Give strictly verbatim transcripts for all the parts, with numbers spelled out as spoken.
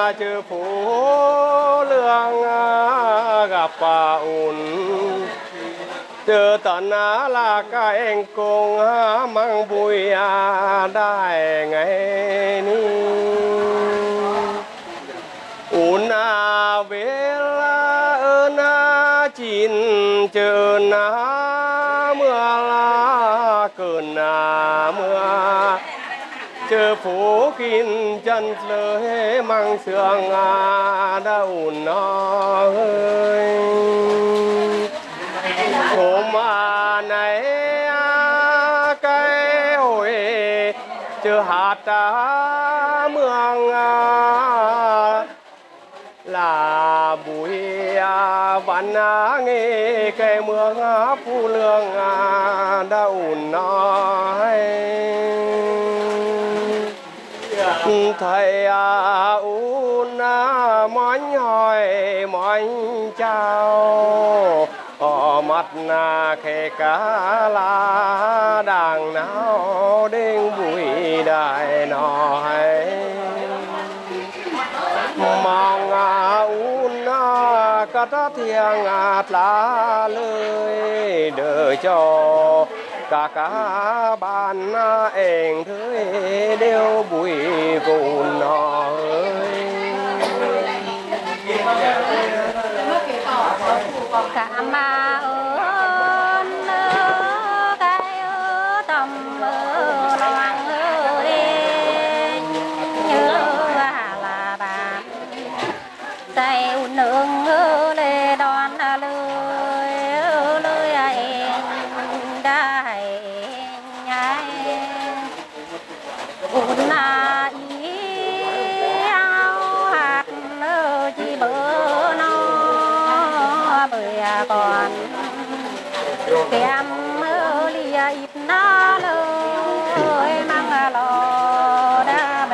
เจอผู้เรื่องกับป่าอุ่นเจอตอนนาลากาเองกงมังบุยได้ไงนี่อุ่นนาเวลาเออนาจินเจอนาเมื่อลาเกินนาเมื่อเจอผู้กินจันเลยมังเสืองาดาอุ่นน้อยผมมาไหนไกลโอ้ยเจอหาดตาเมืองลาบุยวันนาเงแกเมืองผู้เลืองดาอุ่นน้อยไทยอุ่นมอนหอยมอนเจ้าอมัดนาแค่กาลาด่างหนาวเด้งบุยได้หน่อยมองอุ่นนากระทะเทียงอาตลาเลยเด้อจอกากาบานนาเองเธอเดียวบุยกุนน้อยกะมาเอิญเนื้อกายเออตำเออระวังเออเองเยอะลาบาใจอุ่นเนืองเออเลยดอนเลยเออเลยเองได้ไงอุ่นนาอีเอาหักเออจีเบอร์น้เบื่อก่อนเตรียมมือเลียอิบหน้าเลยมังรอได้ใบ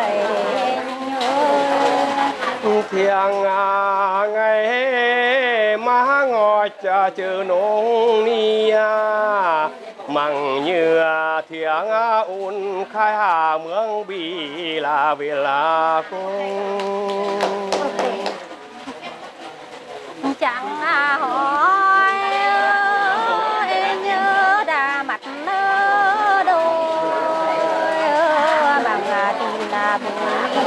เทียงไงมางอจะเจอนงเนี่ยมังเหยื่อเทียงอุ่นคายหาเมืองบีลาเวลาคง chẳng hỏi em nhớ đã mặt nơ đôi bằng tin là bụi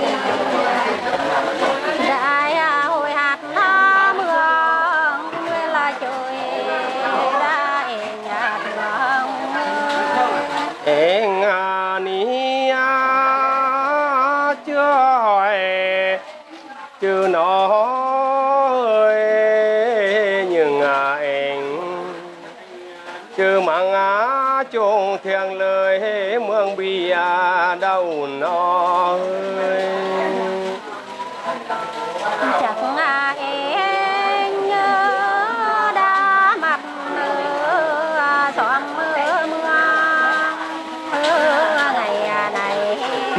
đại hồi hạt na mưa nguyên là trời đã em nhà thương em ní chưa hỏi chưa nói chứ mang á chung thiêng lời mương bia đâu nói chẳng em nhớ đã mặt mưa xóm mưa mưa ngày này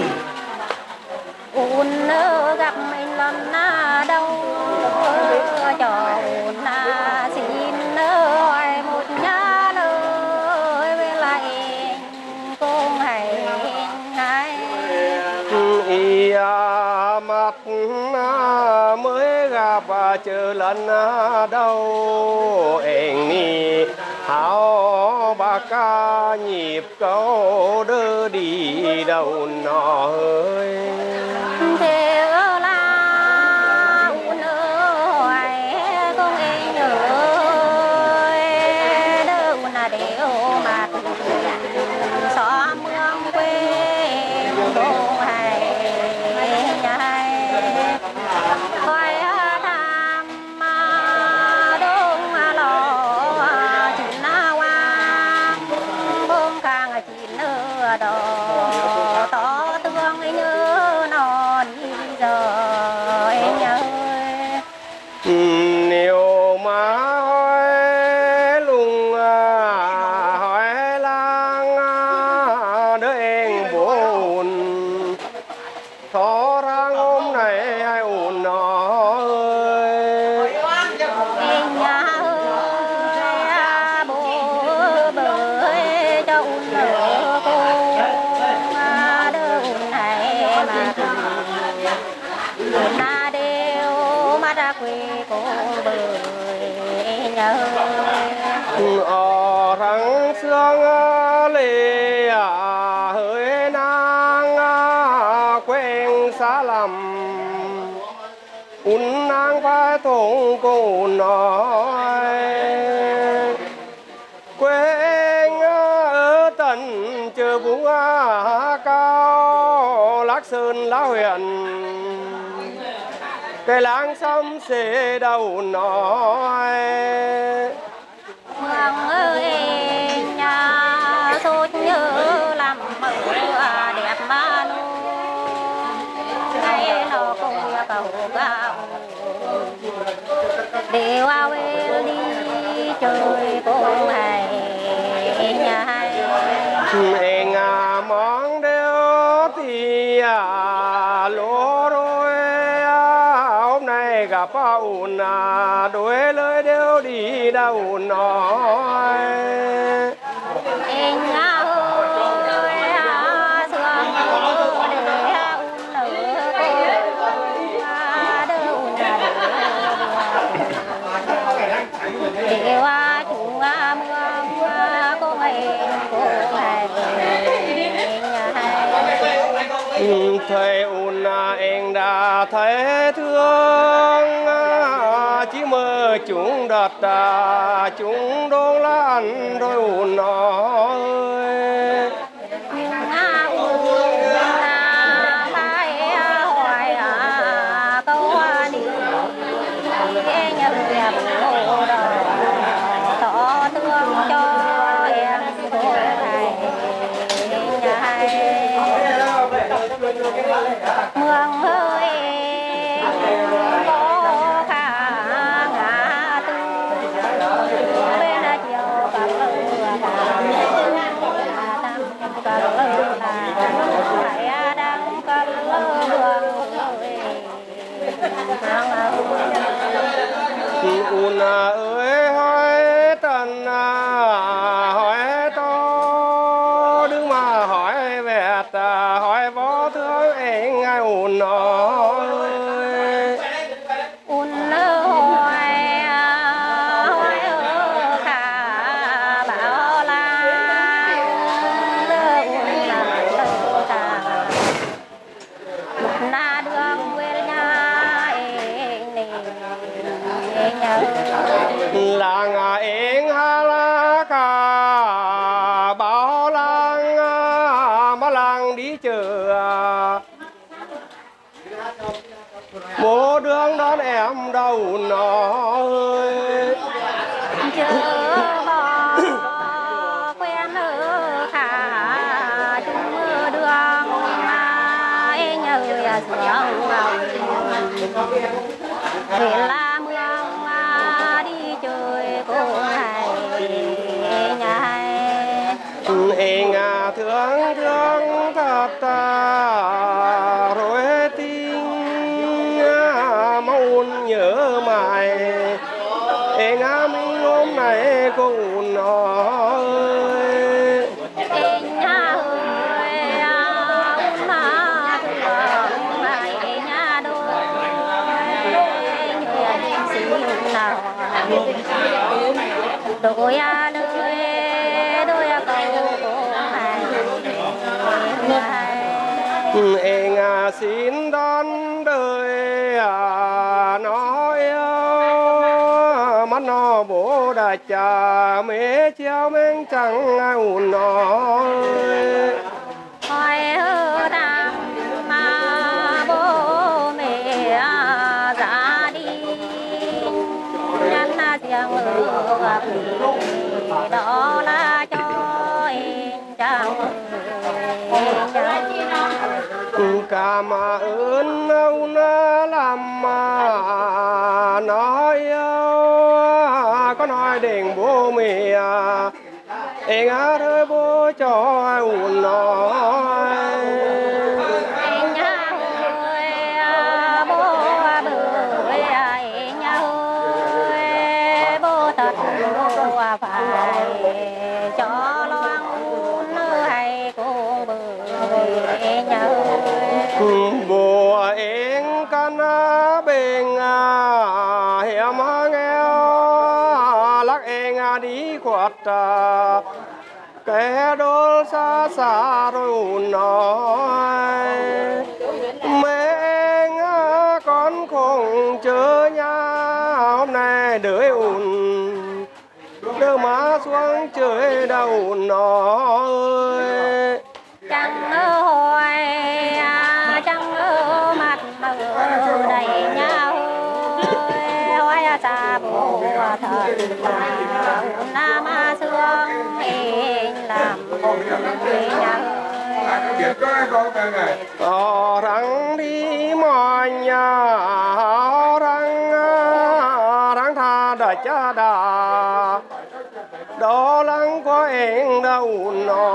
อุ่นgặp mình lần đâu choอุ่นxin hỏi một nhá lời về lại cùng hay hay ý mặt mới gặp chờ lần đâu em ni háo ba ca nhịp câu đưa đi đâu nó ơi nhiều má hỏi lùng hỏi lang đứa em buồn thó ra hôm này ai ổn nó ơi em nhà ơi bố bơi cho ổn nở cô đứa này mà ổn na đê quê cô bơi nhớ ở thằng sương lê à hơi nang quen xa lầm un nang phải thùng cô nói quen ở tận chờ vùng cao Lắc Sơn lá huyện cái láng xăm xê đầu nói Mường ơi nhà sốt như làm mỡ đẹp mà nu ngày nó cũng cầu gạo để qua về đi chơi cô hay nhà hay em à mong đeo thì à lúa rồi hôm nay gặp ổn à đuổi lời đeo đi đâu nói em ngã ơi à sương để un nở để qua chúng mưa cô ngày cô ngày nhà hay thầy ổn à em đã thấy thương chỉ mơ chúng đặt ta chúng đốn là ăn đôi ổn nói nhưng à u na mai hoài à câu đi nhớ nhà bố đó tỏ thương cho em cô này nhà hay mương ơi có khả ngã tư bên chiều cặp lửa tam cặp lửa phải đang cặp lửa un ơi hỏi tần hỏi to đứng mà hỏi về ta hỏi võ thương em ai un ơi un hỏi hỏi ở khả bảo la un là lơ ta na đường quê nhà em này nhớ làng em ha la cả bảo làng mà làng đi chờ bố đường đón em đâu nói chờ bò quen ở khả chung đường mà em nhớ ya sương về la mương mà đi chơi cô hay nhà hay em à thương thương thật ta rồi tình mong nhớ mãi em à mình hôm nay cũng nói em nhà ơi un mà thương mai nhà đôi người em xin nào đôi à đôi đôi à cầu cô hay em à xin đón đời à nói mắt nó bố đã cha mẹ treo men chẳng ai ủn nói hỏi hơ tam mà bố mẹ ra đi nhắn là riêng ở gặp đó là cho em chẳng cả mà ơn ông làm mà nói có nói đến bố mẹ em á thôi bố cho ủn nói em nhà ơi bố bơi em nhà ơi bố thật bố phải cho loan hay cô bơi em nhà ơi bố em căn bên kẻ đô xa xa rồi ùn nói mẹ ngã con không chớ nhà hôm nay đợi ùn đưa má xuống chơi đâu nói chẳng ơ hồi chẳng ơ mặt mờ đầy nhau hoài xa bồ thật là nam sương em làm nhà Ờ răng đi mọi nhà răng răng tha đời cha đà đó lăng có em đâu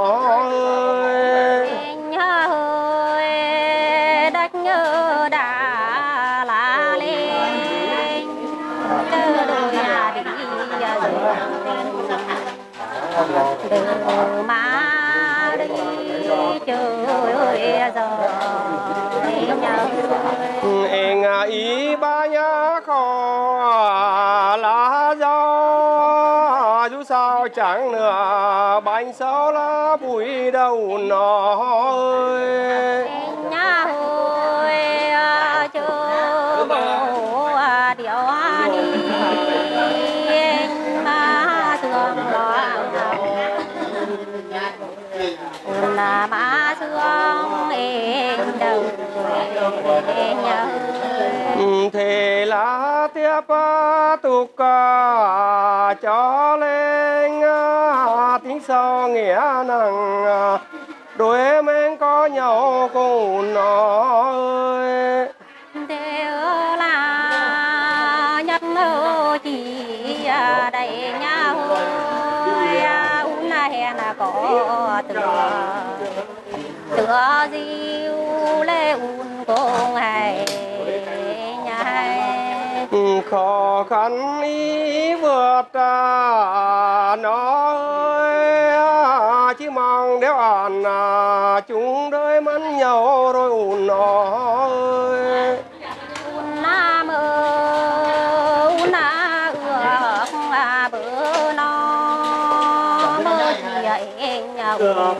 nói nhớ hơi đất nhớ đã lá lên cơ đôi là đi đừng mà đi chơi ơi giờ nhớ em ý ba nhá khó là do dù sao chẳng nữa bánh sao lá bụi đâu nói nhà ơi chưa bố điệu đi mà thương loạn là má thương em đâu nhớ thế là tiếp tục cho lên tiếng sau nghĩa năng đôi mình có nhau cùng nói thế là nhất mơ chỉ đầy nhau uống là hẹn là có tựa tựa diêu lê un cùng hay nhà hay khó khăn ý vượt nói chỉ mong đéo ăn chúng đôi mắn nhau rồi ùn nói un na mơ un na ước bữa nó mơ gì anh nhau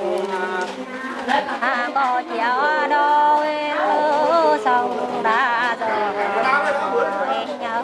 có chéo đôi sông đã rồi nhau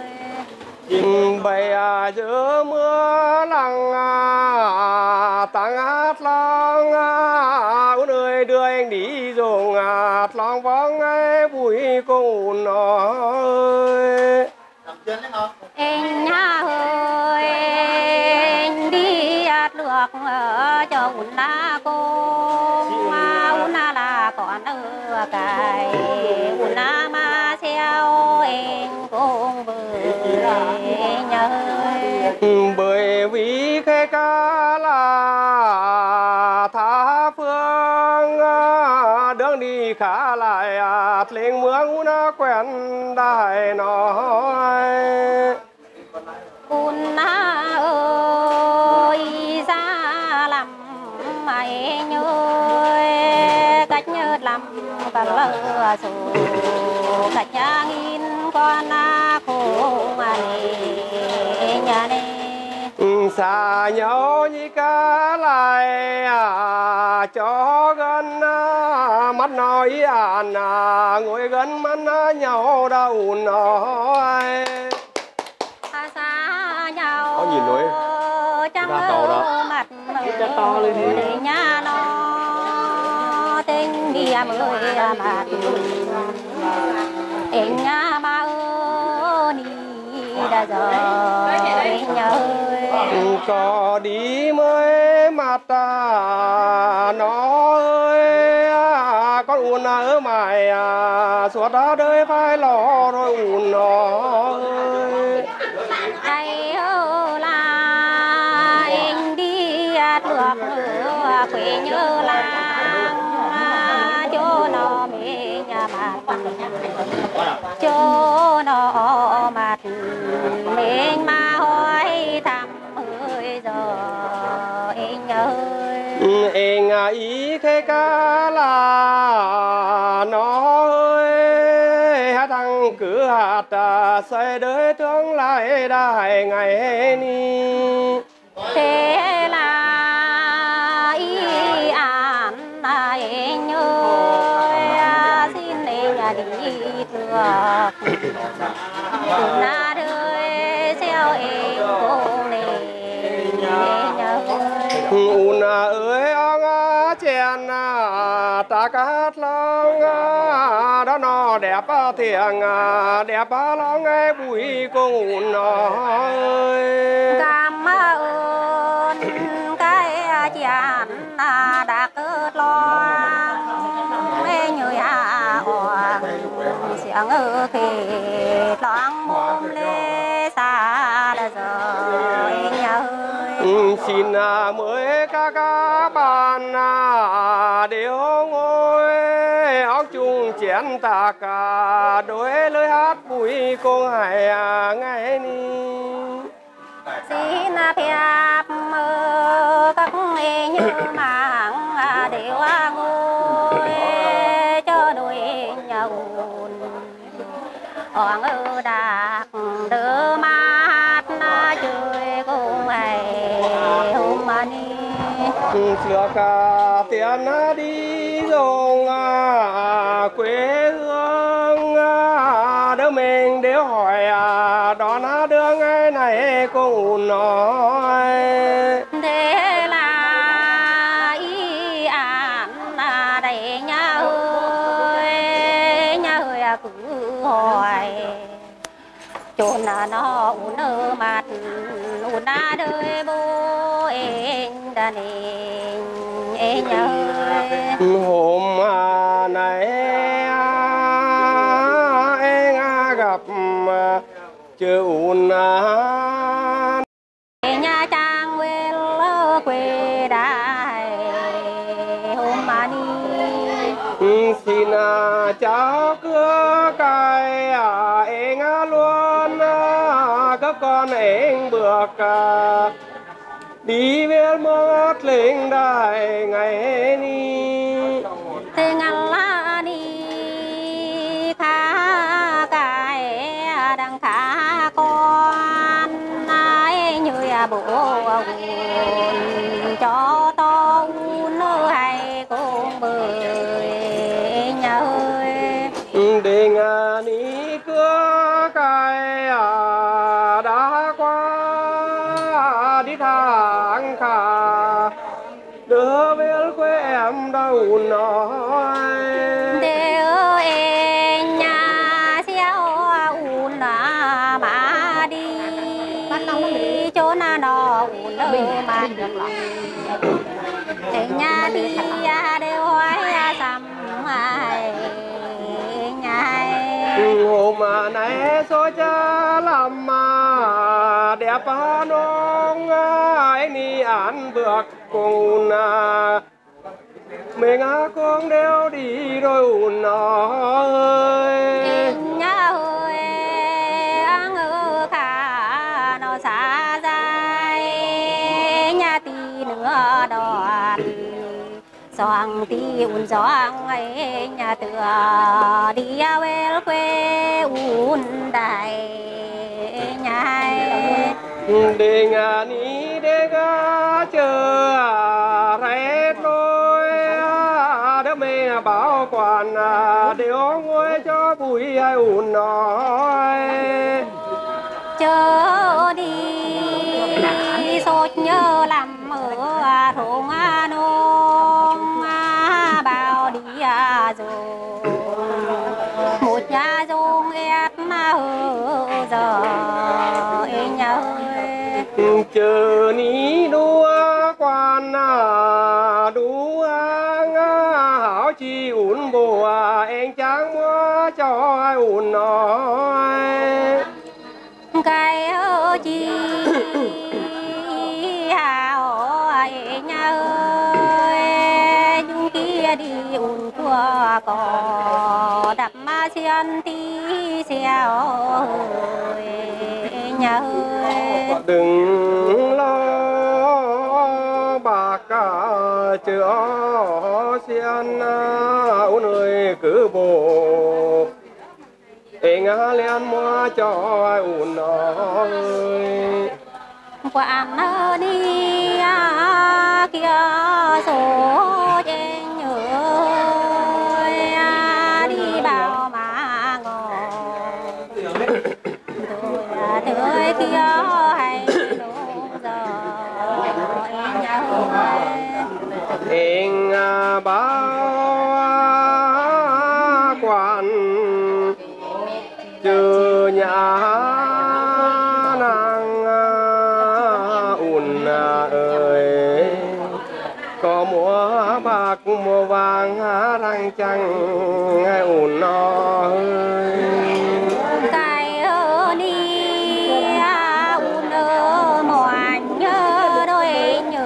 bầy giữa mưa lặng tăng hát long uốn ơi đưa anh đi dùng hát long vắng ấy bụi cùng nói anh nhà ơi anh đi hát được cho un na cô un na là còn ở cái un na mà theo em cũng vừa nhớ bởi vì cái ca là tha phương đường đi khá lại lên mương nó quen đại nói un na ơi ra làm mày nhớ cách nhớ làm cả lỡ số cách nhà nghìn con na khổ mà nhà này xa nhau như cá lại à, cho gần à, mắt nói ăn à, ngồi gần mắt nhau đâu nói xa nhau có nhìn nói chẳng ra tàu đó mặt to lên để nhà nó tên bia mới mặt em nhà mà ơi đi đã rồi nhớ có đi mới mặt à, nó ơi à, con uốn ở mày à, suốt đó đời phải lo rồi uốn nó ơi hay là anh đi được nữa quê nhớ làng chỗ nó mê nhà mặt chỗ nó mặt mình mà hỏi thăm ơi giờ anh ơi anh ý cái cá là nó ơi hát thằng cứ hạt xây đời tương lai đại ngày ni thế là na đời xeo em cô nè nhớ un ơi ông chèn ta cát long đó nó đẹp thiêng đẹp long nghe bụi cùng ơi cảm ơn cái chèn đã cất lo nghe như à hoàng xiang ơ kề loáng mồm lê xa đã rồi nhớ xin mới các bạn đều ngồi áo chung chén ta cả đôi lời hát bụi cô hải ngày ni xin phép mơ các em như mảng đều ngồi cho đôi nhau hoàng ơ đạc đỡ mát chơi cùng ngày hôm nay xưa cả tiền đi dòng quê hương đứa mình đều hỏi đó là đứa ngày này cũng nói thế là ý án đầy nhà ơi nhà ơi cứ hỏi chốn nó uốn ở mặt uốn na đời bố em đã nên em nhớ hôm này em gặp chưa uốn nhà trang quê lơ quê đại hôm mà đi xin cháu cứ cài em luôn các con em bước đi về mất lên đại ngày ni thế ngăn lá đi khá cái đang khá con ai như bố cho to nữa hay cũng bơi nhớ để ngà ní cưa cài đã qua đi thang khả đưa về quê em đâu nói để ở em nhà xéo un mà đi chỗ nào nó un mà để nhà đi đều hỏi sắm hai ngày hôm nay số cha làm mà đẹp nông anh đi ăn bước cùng mình con đeo đi rồi nói nhà ơi ăn ở khả nó xa dài nhà tì nữa đòn xoang tì un xoang ấy nhà tựa đi về quê un đại nhà để ngà ní để gà chờ rét lối đứa mình bảo quản đều ngồi cho bụi ai ủn nói chờ đi sốt nhớ làm ở thùng nông bao đi rồi một nhà dùng ép mà giờ em nhớ chờ ní đua quan đua hảo chi ủn bùa em chẳng mua cho ai ủn nói cái ơ chi hảo em nhớ chung kia đi ủn chua có đập ma xiên tí xèo nhớ đừng lo bạc cả chữa xiên ôn ơi cứ bộ em ngã lên mua cho ôn ơi quán ở đi kia số trên nhớ đi bao mà ngồi em báo quan trừ nhà nàng ùn ơi có múa bạc múa vàng răng trăng ùn ơi cái ơ đi ùn ơ moàn nhớ đôi nhớ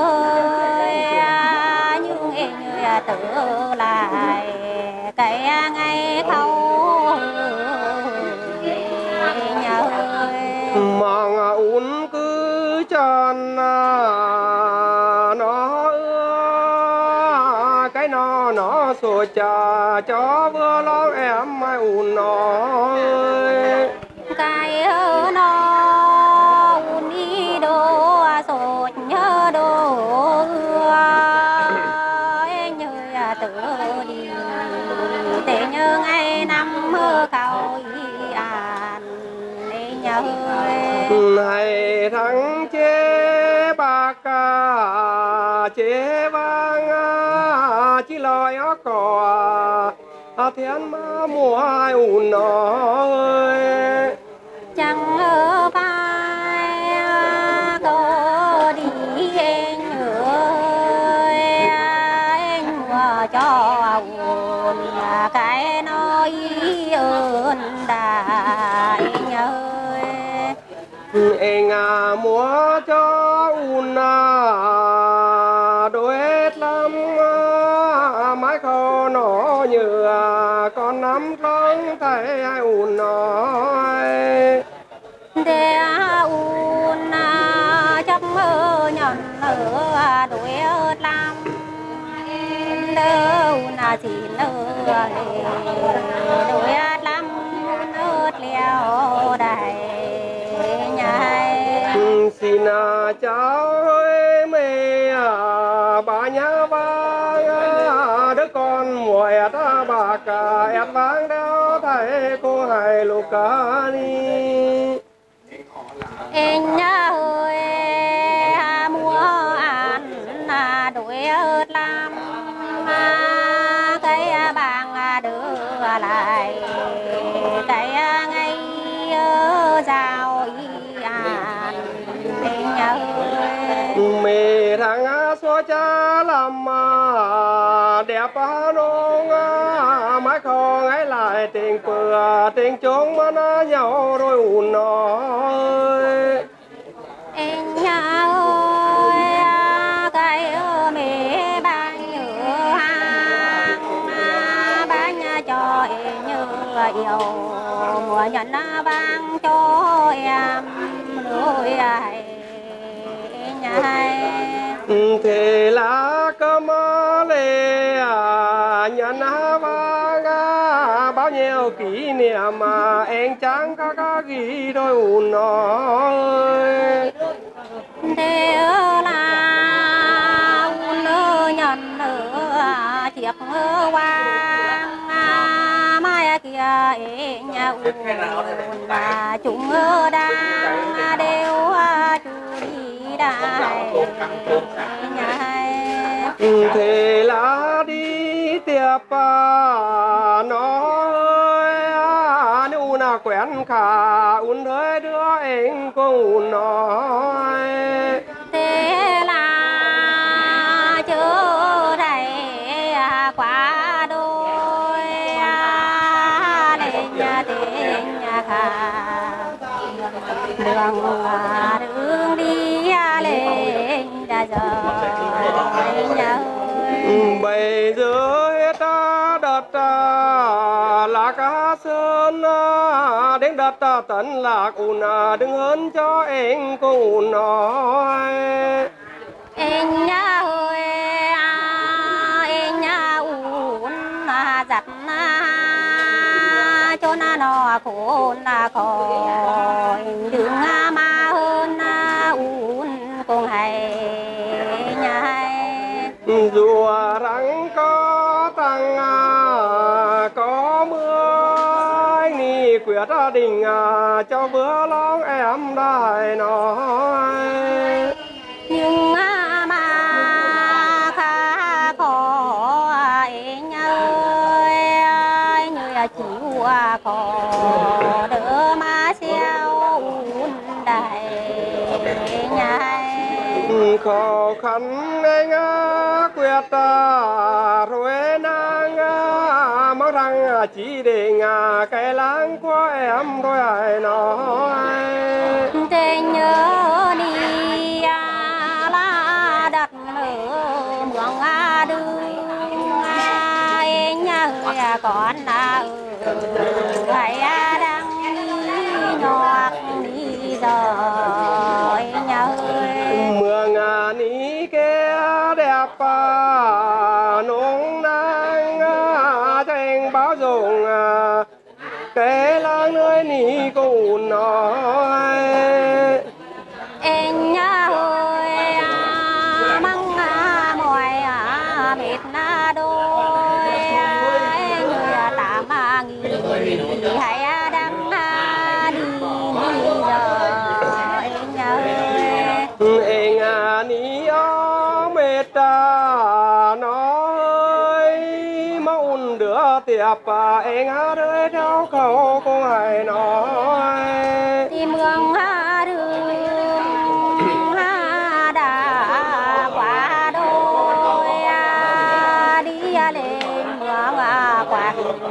nhưng em như tự lại cái ngày khâu nhớ mong ùn cứ tròn nó sủa trà cho vừa lo em mai ùn nó cái ơ nó ùn đi đô sốt nhớ đô em như tự đi để nhớ ngày năm mơ khâu y an để nhớ này thằng chế bạc ca chế vang chỉ lòi ó cò thiên ma mùa ai ùn ơi chẳng ở vai có đi em ơi em mua cho ùn cái nói ơn đại ơi em à mua cho ùn đôi lắm mái khô nó như con nắm trống tay ai ùn nói để ùn chấp mơ nhận ở đôi lắm đâu là chỉ nơ đôi lắm nớt leo đầy nhai xin cháu ơi mẹ bà nhá vang đứa con mùa ta bà cả ẹt vang đeo thầy cô hay lục cá đi em nhớ ơi mua ăn đuổi lắm cái bằng đưa lại cái ngày giao y an em nhớ mẹ thằng xóa cha làm đẹp nông mái khô ấy lại tiền bừa tiền trốn mà nó nhau rồi ùn nói em nhớ ơi cái mẹ ban nhựa hàng ban cho em như yêu mùa nhận ban cho em nuôi ai nhai thì là cơm lê nhận vang bao nhiêu kỷ niệm mà em chẳng có có gì đôi ùn nói thế là ùn nhận chiếc vàng mai kia em ùn và chúng đang đều chú đi đại thì là đi tiếp nó nếu là quen cả ùn ơi đứa em có ùn nói thế là chớ thầy quá đôi lên nhà tiền nhà khá đường đường đi lên đã giờ nhớ bây giờ hết đợt là cá sơn đến đợt tận lạc ùn đừng hơn cho em có ùn nói em nhớ ơi em nhớ ùn giặt cho nó khổ là khỏi đừng mà hơn ùn cùng hay nhai dù rằng có tăng có mưa ni quyết định cho bữa lóng em đại nói nhưng mà khá quyết rồi nàng mong rằng chỉ để ngà cái láng của em thôi ai nói tình nhớ đi la đặt ở mường a đường ai nhà ơi con là hay đang nhọt đi rồi nhà ơi mường à ní kia đẹp à nung nang cho anh báo dùng cái làng nơi ní cũng nói anh nhà ơi măng mỏi mệt na đôi người tạm nghỉ hay đang đi đi giờ anh nhà ơi anh à ní ó mệt à nói mong đứa tiệp à anh à đợi theo câu cô hay nói đi mương ha đường ha đã qua đôi đi lên mương qua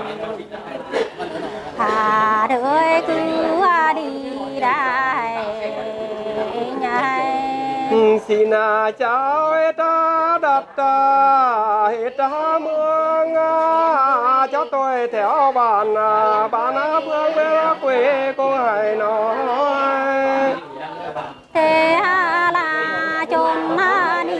hà đợi cứ đi đây nhai xin chào ta đặt hết mương cho tôi theo bạn bạn phương về quê cô hay nói thế là chôn đi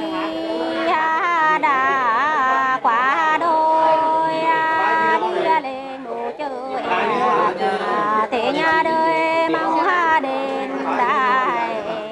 đã qua đôi đi lên ngủ chơi thế nhà đời mong đến đại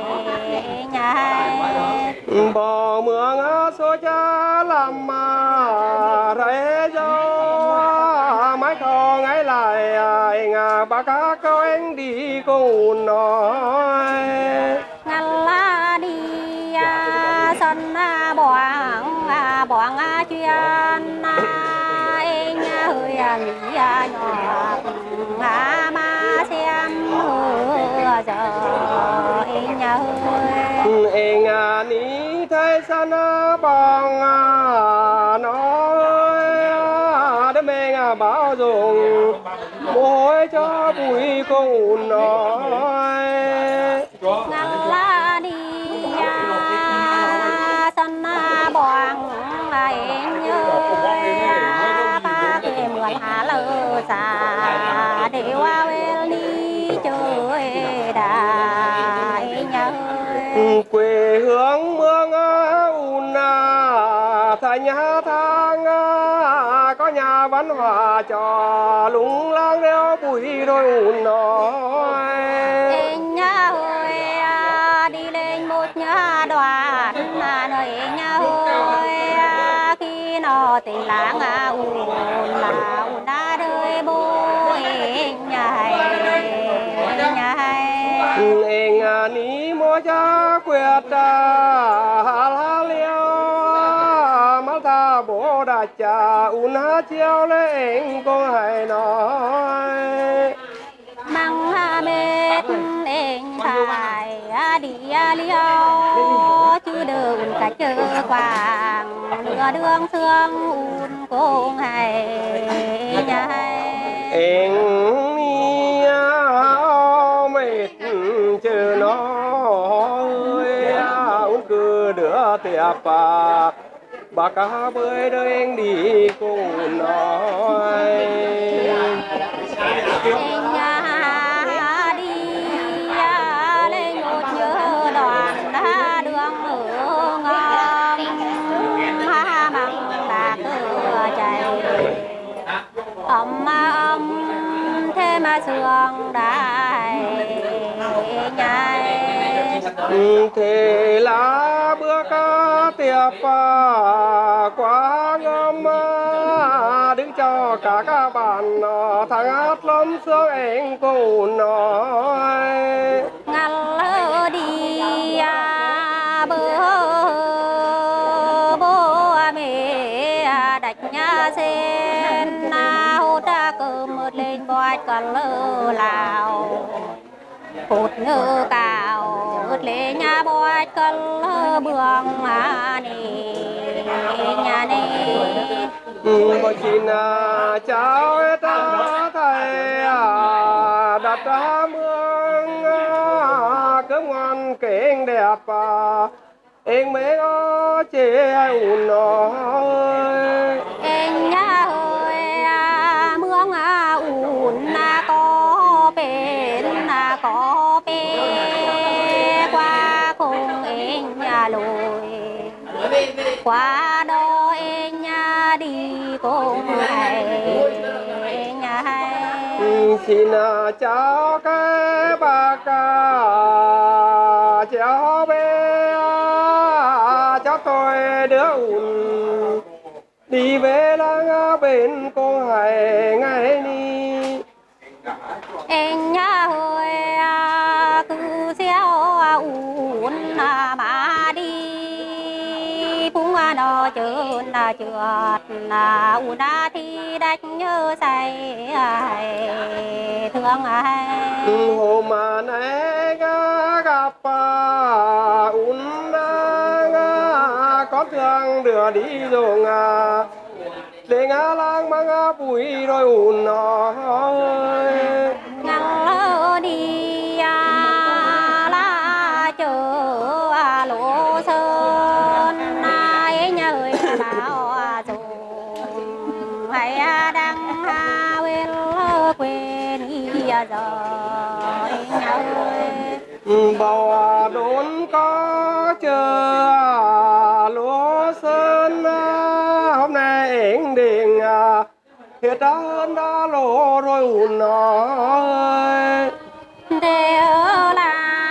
nhà bỏ mương số cha làm mà rễ gió mái khó ngay lại anh bà cá câu anh đi cùng nói ngăn la đi sân boang boang chuyên anh hơi nghĩ nhỏ mà xem hứa giờ anh ơi anh ní thấy sân bằng nói đứa mình bảo dùng môi cho bụi cùng nói ngăn la đi sân boang anh ơi ba cái mượn hà lơ xa để qua bên đi chơi đại nhà ơi quê hương mương un thành nhà thang có nhà văn hóa cho lung lang đeo bụi đôi un nói anh nhà ơi đi lên một nhà đoàn nơi nhà ơi khi nó tình láng un là un đã đời bố nhà nhà anh ní mua cha quyết la liêu mắt ta bố đã cha un ha chiêu lên cô hay nói măng mệt anh phải đi liêu chứ đừng cả chờ quàng lừa đường xương un cô hay nhà anh đi mệt chờ nó ơi cứ đứa tiệp à bà cá bơi đời anh đi cùng nói anh đi lên một nhớ đoàn đã đường ở ngon ha măng bạc cửa chạy ấm mà ấm thế mà sương đại nhai thế là bữa cá tiệp quá ngâm đứng cho cả các bạn thằng hát lắm sướng anh cùng nói ngăn lỡ đi bữa bố mẹ đặt nhà sen hút cơm một lên bói còn lỡ lào hút ngư cào lệ nhà bói cân bường à nì nhà nì một chín cháu ta thầy đặt ra mương cơm ngon kênh đẹp em mấy có chế ủn nói em nhà ơi mương ủn có bên có bên qua cùng em nhà lùi qua đó em nhà đi cùng thầy nhà hay xin cháu cái bà ca cháu bé cháu tôi đứa ủn đi về làng bên cô hải ngày đi em nhà ơi cứ xéo ủn mà đi phung nó chơn là trượt là ủn thì đánh nhớ say thương ai hôm mà nay gặp ủn có thương đưa đi rồi à để ngã lang mang bụi rồi ủn nó ngang lơ đi la chờ lỗ sơn ai nhơi bảo dùng hay đang quên quên giờ bầu đốn có chờ lúa sơn hôm nay anh đình hiện đã hơn đã lỗ rồi ủn nói đều là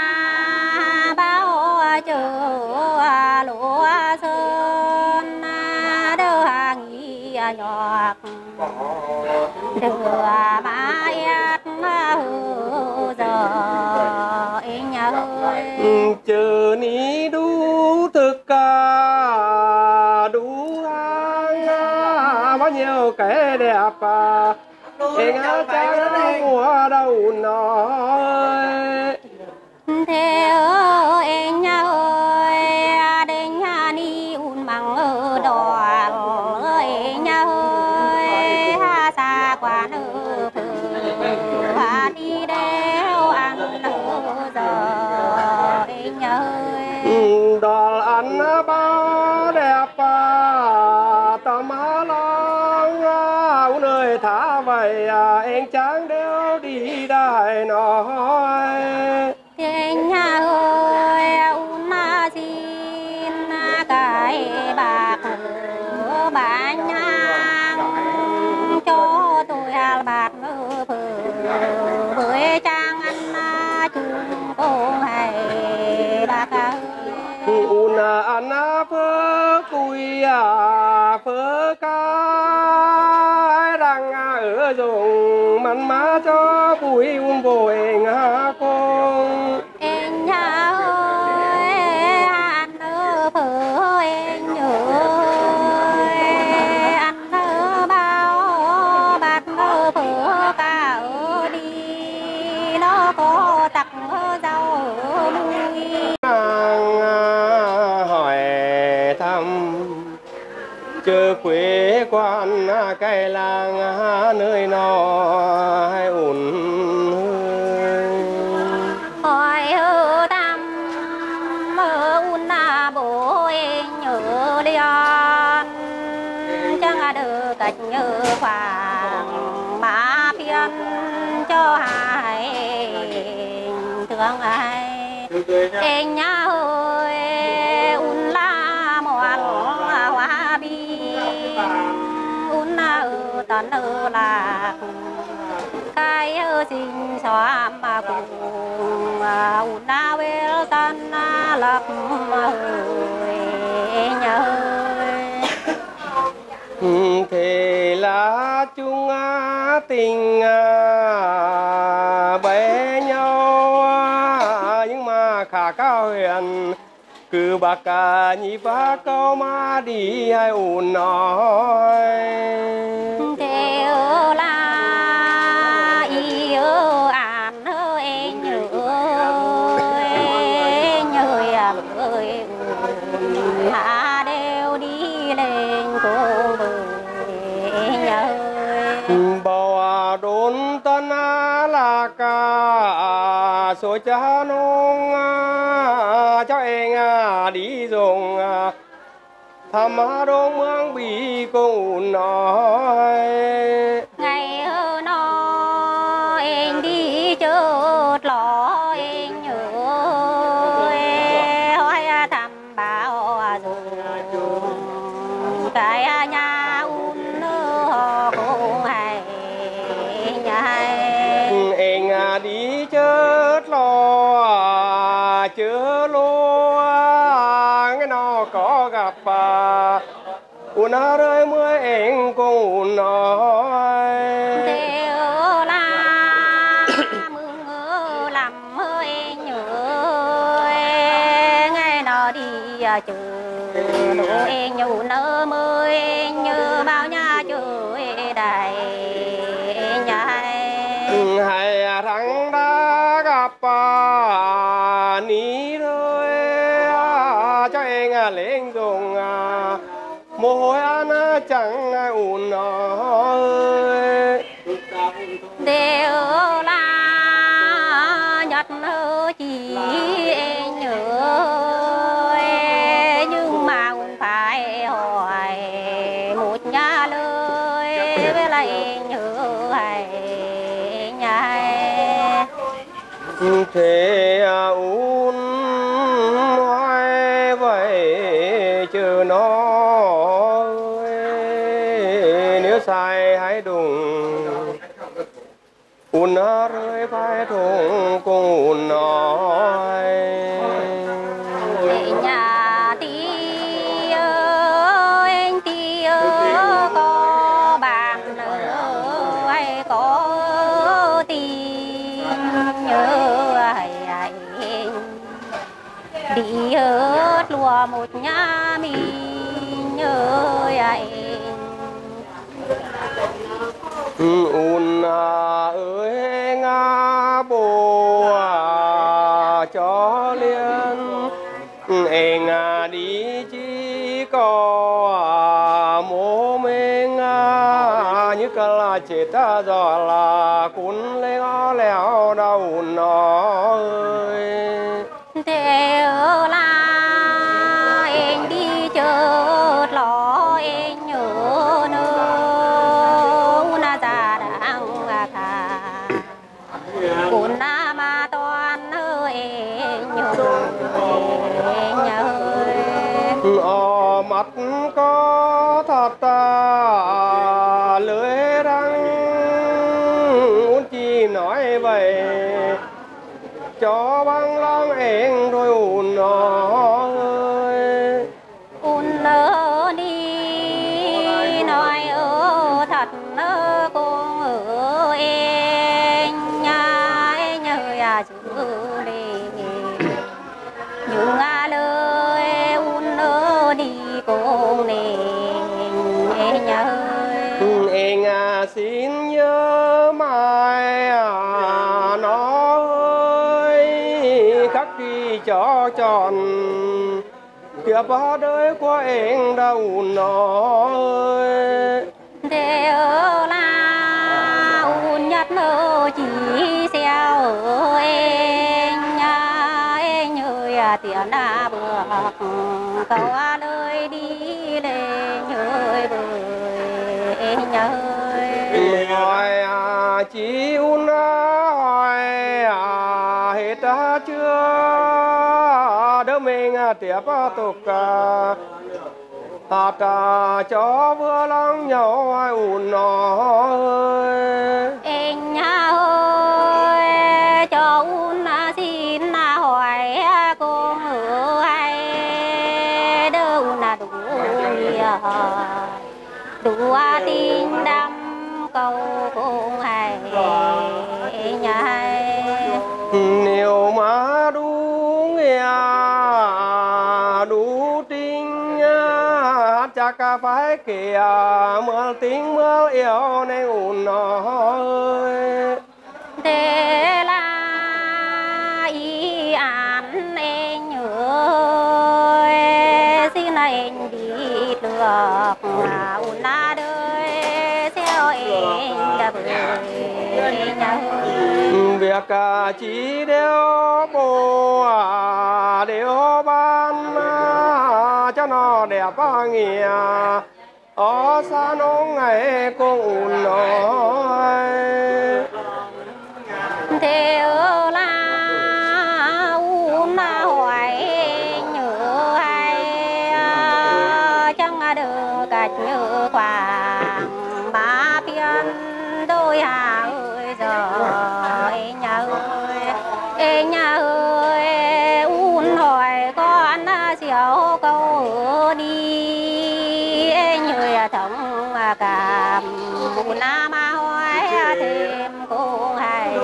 bao chờ lúa sơn đưa hàng nghi nhọt đưa mà yết hư giờ anh ơi chờ ní đủ thực cả đủ hàng bao nhiêu cái đẹp anh chẳng mùa đâu nói theo anh ơi đến nhà ni un bằng ở đò anh ơi ha xa quá nữa và đi đeo ăn nữa giờ anh ơi đò ăn bao đẹp tầm long nơi thả vậy anh chẳng đeo đi đại nói anh nhà ơi un xin cái bạc bà nhang cho tôi hai bạc nữa với trang ăn chung cô hay bạc ơi un ăn phơ cùi phơ cá đang ở dùng mặn má cho bụi un vội ngã con em nhà ơi ăn ở phở em nhớ ăn ở bao bát ở phở cả ở đi nó có tặc rau mùi hỏi thăm chờ quê quan cây làng nơi nó hay ủn hỏi hơ tâm mơ un bố em nhớ điên chẳng được cách nhớ khoảng má phiên cho hai thương ai em nhớ ơi un la mòn hoa bi un ở tận ở là cái sinh xóa mà cùng un na về tan lập nhớ thế là chúng tình bé nhau nhưng mà khả cao huyền cứ bạc cả nhị ba câu mà đi hay ủn nói theo là yêu an em nhớ cha nông cho anh đi dùng thăm đông mương bị cùng nói ngày hơ nó anh đi chợt lọ anh nhớ hỏi thăm bảo dùng cái nhà un họ cũng hay nhai anh đi chợt lọ chớ lúa cái nó có gặp un ơi mới anh cùng nói theo là mừng làm hơi nhớ ngày nó đi chờ đủ em nhủ nơ mới như bao nhà chơi đầy nhai hay thằng đã gặp ní thôi cho anh lên dùng mồ hôi ăn chẳng ủn ơi đều là nhật hơ chỉ nhớ nhưng mà cũng phải hỏi một nhà lời với lại nhớ hay nhai thế ủn hoài vậy chứ nó nếu sai hãy đùng un rơi vai thùng cùng un nói để nhà tí ơi anh tí ơi có bạn nữa hay có tin nhớ hay hay đi hết lùa một nhà mình nhớ hay un ơi ngã bồ cho liên anh đi chỉ có mô mình như cả là chết ta giờ là cuốn lấy ngõ leo đầu nó ơi theo là anh đi chợt lọ anh nhớ nữa na già đang khà cuốn na mà toàn ơi nhớ nhớ ở mắt có thật ta lưới răng muốn chi nói vậy cho băng long em đôi ùn ơi un nơ đi nói ở thật nơ con ở em nhà nhớ ya chữ đi nhưng à lời un nơ đi con nè nhớ em à xin nhớ mai à nó ơi khắc ghi cho tròn kia ba đời của em đâu nó ơi theo là un nhất nơ chỉ xeo ở em nhà em nhớ ya tiền đã bước câu à lời đi lên nhớ bơi nhớ hỏi à chỉ un hỏi à hết ta chưa đỡ mình tiếp tục ta ta cho vừa lắng nhau ai ùn nó ơi em nhà ơi cho un xin hỏi con ở ai đâu là đủ đủ tin đâm câu cũng hay nhai nếu mà đúng nghe đủ tin chắc phải kìa mưa tiếng mưa yêu nên ùn nó ơi thế là ý án em nhớ xin anh đi được mà un na đời theo em đã bơi việc chỉ đeo bộ đeo ban cho nó đẹp nghĩa ở xa nông ngày cũng nói theo là un hỏi nhớ hay chẳng được cách nhớ khoảng ba phiên đôi hà ơi giờ nhà ơi ê nhà ơi un hỏi con xéo câu đi ê nhớ thống cảm un mà hỏi thêm cũng hay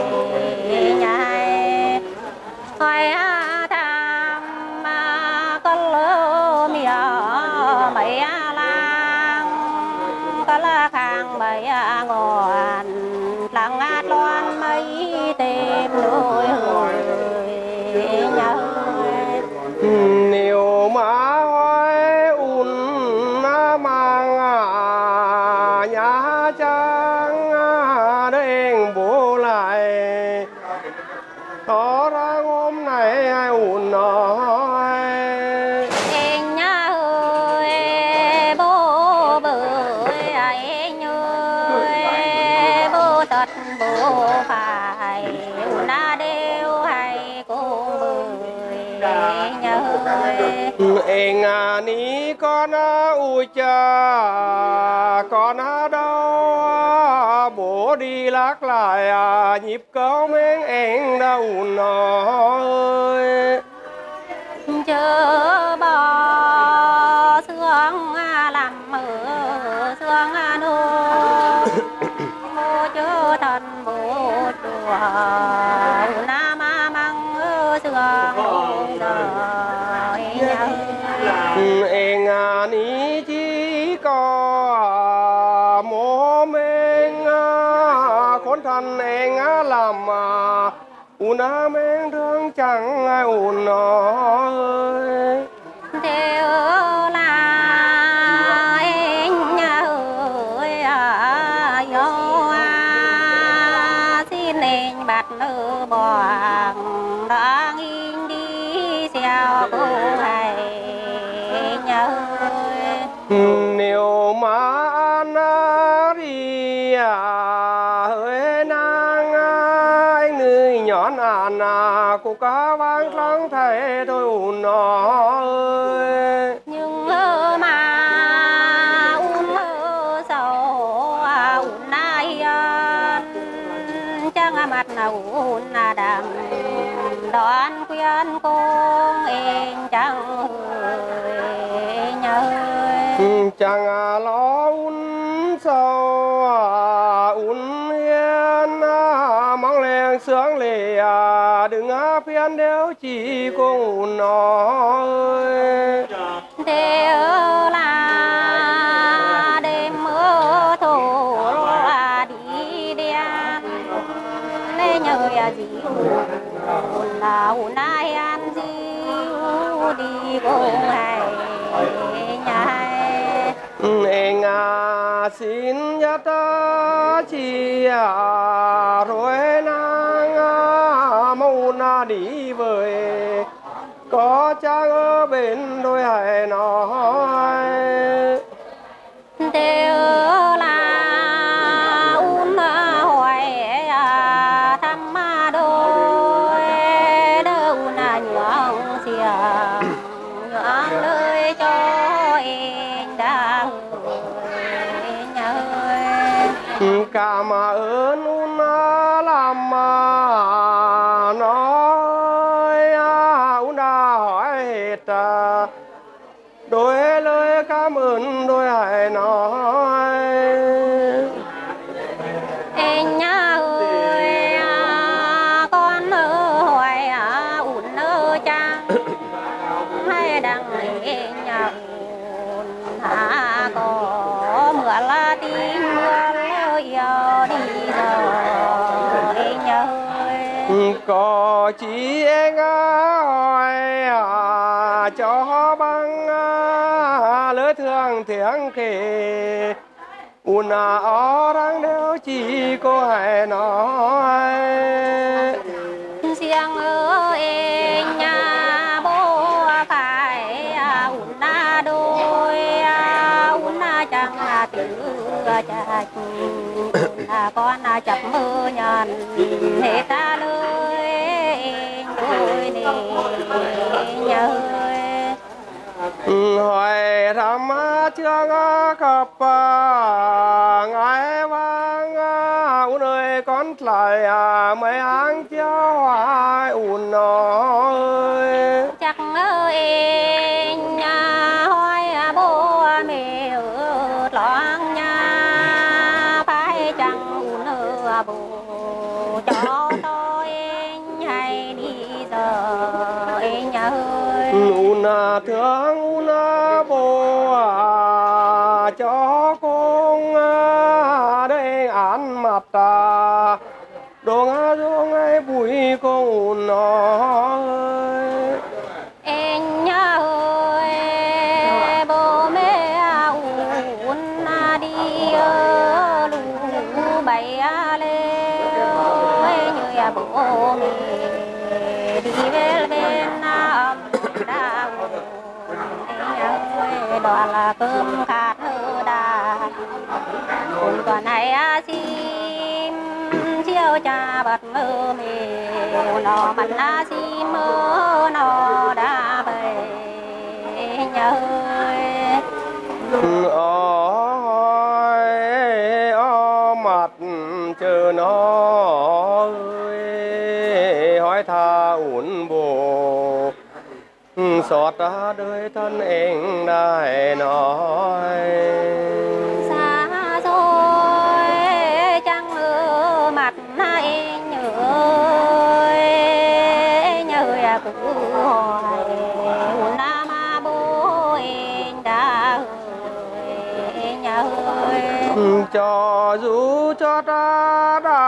nhai hỏi tham có lỡ mía mấy lang có là khang mấy ngọn lăng ngát loan mấy tìm đôi hồi nhớ nếu mà hỏi un mang nhà trang đến bố lại đó ra hôm nay ai un nói em nhớ ơi bố bơi ai nhớ bố tật bố phải una đều hay cô bơi nhớ em à ní con ui cha con đâu bố đi lắc lại à, nhịp câu men em đâu nói chớ bò sương làm ở sương nô bố chớ thân bố chùa nam mang sương rồi nhau em à ní chỉ có mô men khốn thân em làm mà una men thương chẳng ai un nói theo là em nhà ơi à yo à xin em bắt nữ bòn đang in đi xeo cô hay nhớ nếu mà anh đi hơi nàng anh người nhón anh cô cá vang trắng thấy thôi un nói nhưng mà un sầu un ai chẳng mặt nào un đầm đón khuyên con em chẳng nhớ chẳng lo un sầu un hiền mong lên sướng lì đừng phiền nếu chỉ cùng nói theo là đêm mưa thổ đi đen lê nhờ gì là un ai ăn gì đi cùng hay nhai em à xin nhớ ta chi à rồi nàng mau na đi với có cha ở bên đôi hải nói theo là un hỏi thăm đôi đâu là nhường xiềng nhường lời cho em đã nhớ cảm ơn un làm mà nói un hỏi hết đôi lời cảm ơn đôi hải nói em nhớ ơi con hỏi un ơ cha hay đang em nhớ hả có mưa là tim mưa yêu đi rồi em nhớ có chỉ em hỏi cho bằng lứa thương tiếng kề un à ó đang đeo chỉ có hay nói riêng ơi nhà bố phải un na đôi un na chẳng từ cha un na con chập mơ nhàn hệ ta lời đôi nè nhớ hỏi thăm chưa gặp ngài vang un ơi con lại mấy hàng chiếu hoài un ơi chắc ơi nhà hoài bố mẹ ở loang nhà phải chẳng un ơi bố cho tôi hay đi giờ nhà ơi un thương un bố cho con đây ăn mặt đồ ngã xuống ấy bụi con nói em nhớ ơi bố mẹ un đi lũ bay lên như bố mẹ đi về bên âm đau đó là cơm khát hơ đà còn còn này xin chiều cha bật mơ mèo nó mặt na xin mơ nó đã về nhớ ôi ó mặt chờ nó ơi hỏi tha uốn bồ xót ra đời thân anh đại nói xa rồi chẳng ngờ mặt anh nhớ nhớ cứ hỏi na mà bố anh đã nhớ cho dù cho ta đã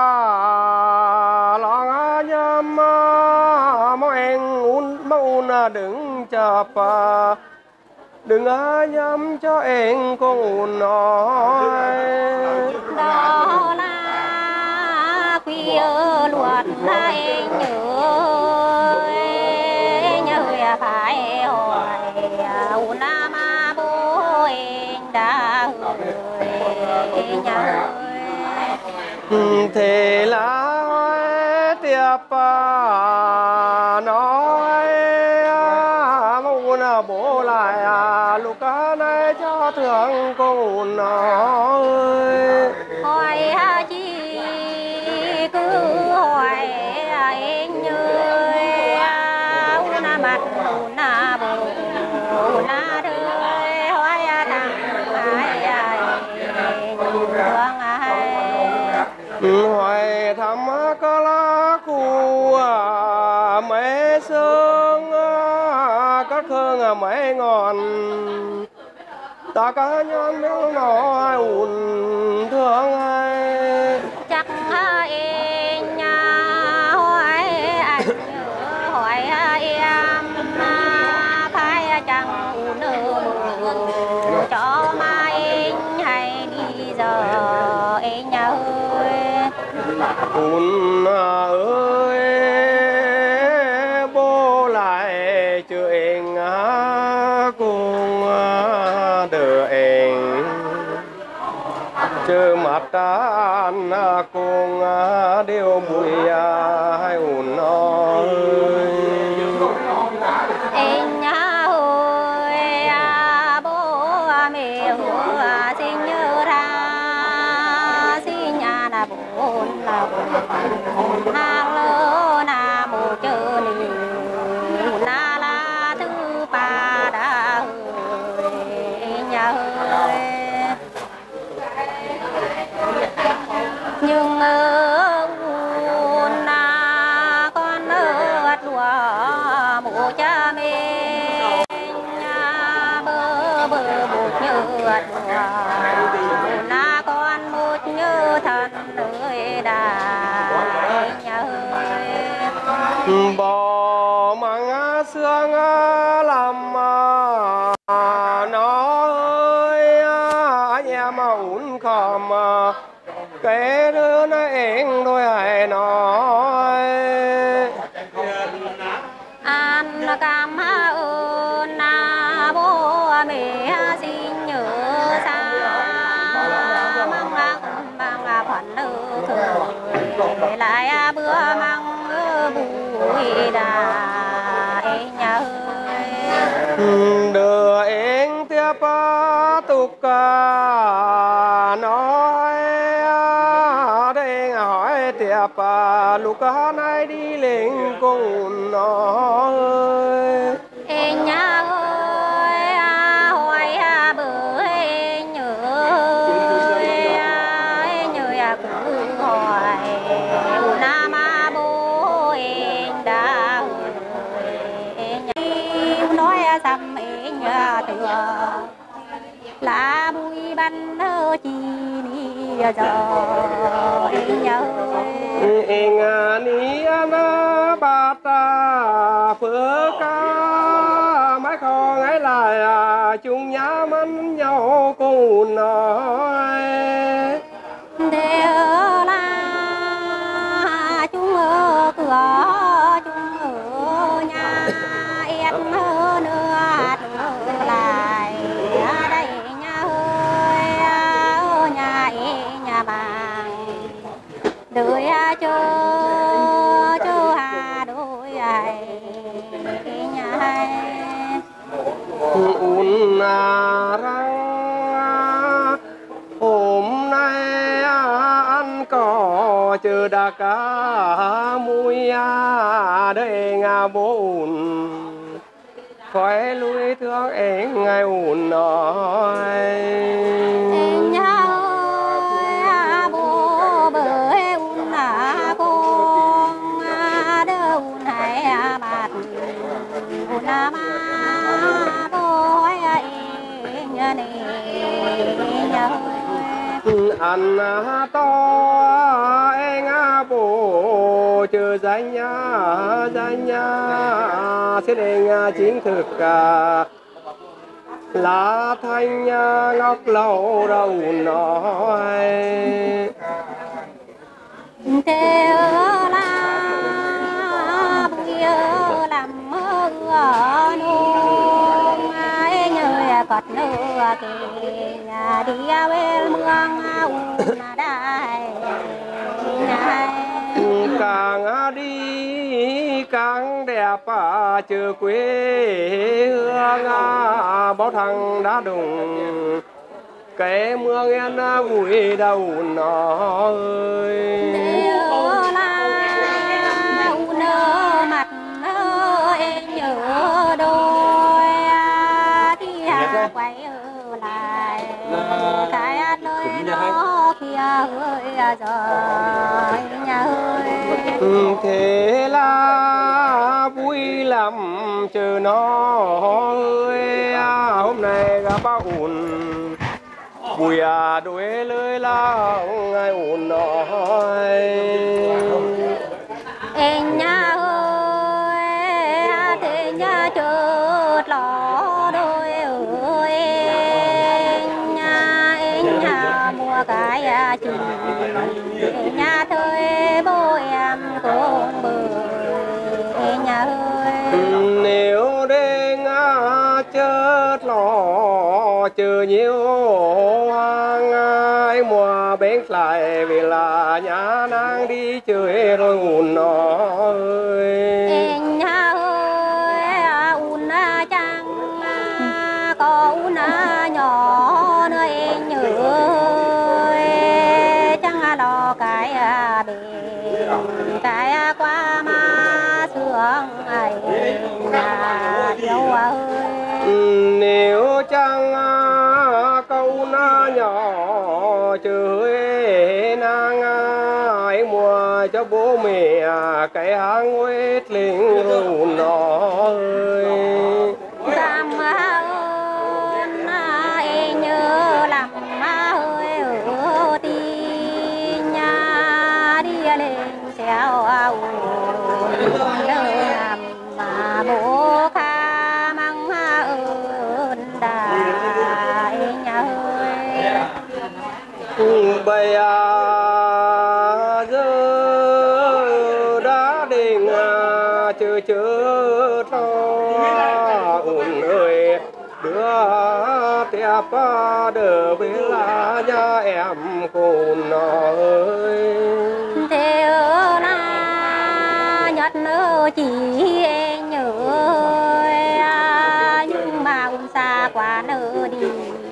lòng nhâm mong anh un mong đừng chập đừng nhắm cho anh con nói đó là khuya luật anh nhớ nhớ phải hỏi na mà bố anh đã nhớ thì là tiệp nói mong bố lại lúc này cho thương con nói hỏi chi cứ hỏi anh nhớ una mặt una bồ una đời hỏi thằng ai ai thương ai hỏi thăm có lá cu mấy sương các hương mấy ngọn ta cá nhân miếng nói ùn thương ai chắc em nhà hỏi anh nhớ hỏi em phải chẳng nỡ cho mà em hay đi giờ em nhà ơi ùn ơi bố lại chưa anh cùng đợi anh chưa mặt tan cùng điều bụi hai ùn ơi em nhà ơi bố mẹ xin nhớ ra xin nhà là bố là bố hàng lỡ là một chợ nì là là thứ ba đã hơi nhà ơi nhưng na con ở đùa mụ cha mẹ nhà bơ bơ một như đùa na con một như thần ơi đã nhà ơi bò măng xương làm nó ơi anh em mà uốn khom cái đứa nó eng đôi ai nói an cảm ơn na bố mẹ xin nhớ xa mang mang mang khoản nợ thời lại bữa mang bùi đà nhà ơi đưa em tiếp tục nói đây hỏi tiếp lúc nay đi lên cùng nó em nhà ơi hỏi bữa nhớ nhớ cứ hỏi nam bố em đã nói xăm em tựa là bụi ban thơ chi ni giờ em nhớ em ni na ba ta phước ca mấy con ấy lại chung nhá mắn nhau cùng nói để là chung ở cửa chung ở nhà em nữa nữa lại đây nhà ơi nhà nhà bằng đôi cho cho hà đôi ai nhà hay un răng hôm nay ăn cỏ chờ đà cá muối đây ngà bố ủn khói lui thương em ngày ủn nói nhà ơi bố bởi ủn à con đỡ ủn hay bạt ủn à ma bố ấy nhà này nhà ơi ăn to em bố chờ danh nhà danh nhà sẽ đến chính thực cả lá thanh ngọc lâu đầu nói theo là bùi làm mơ nung ai nhớ cọt nửa kề nhà đi bên mương mà đại càng đi càng đẹp chờ quê hương bao thằng đã đùng cái mưa nghe nó vui đầu nó ơi nơ mặt em nhớ đôi thì quay lại cái nơi nó kia ơi rồi nhà ơi thế là vui lắm chờ nó ơi hôm nay gặp bác ủn bùi à đuổi lưới la ngày ủn nói em nhà ơi thế nhà chợt lọ đôi ơi nhà em nhà mua cái chừng nhà thời bố em cũng bự em nhà ơi nếu đêm chợt lọ chờ nhiều hàng ai mùa bên lại vì là nhà nàng đi chơi rồi ủn nói em nhà ơi ủn chăng có ủn nhỏ nơi em nhớ chẳng lo cái bề cái qua mà sương ấy nhà yêu ơi nếu chẳng câu na nhỏ chơi nàng ấy mùa cho bố mẹ cái hang huyết linh rồi nó ơi cảm ơn em nhớ làm ơi ở đi nhà đi lên xéo làm mà bố kha mang ơn đại nhà ơi bây giờ đã định chữ chữ to ủn ơi đưa tiếp đỡ với là nhà em cùng nó ơi thế na nhật nữa chỉ nhớ nhưng mà un xa quá nỡ đi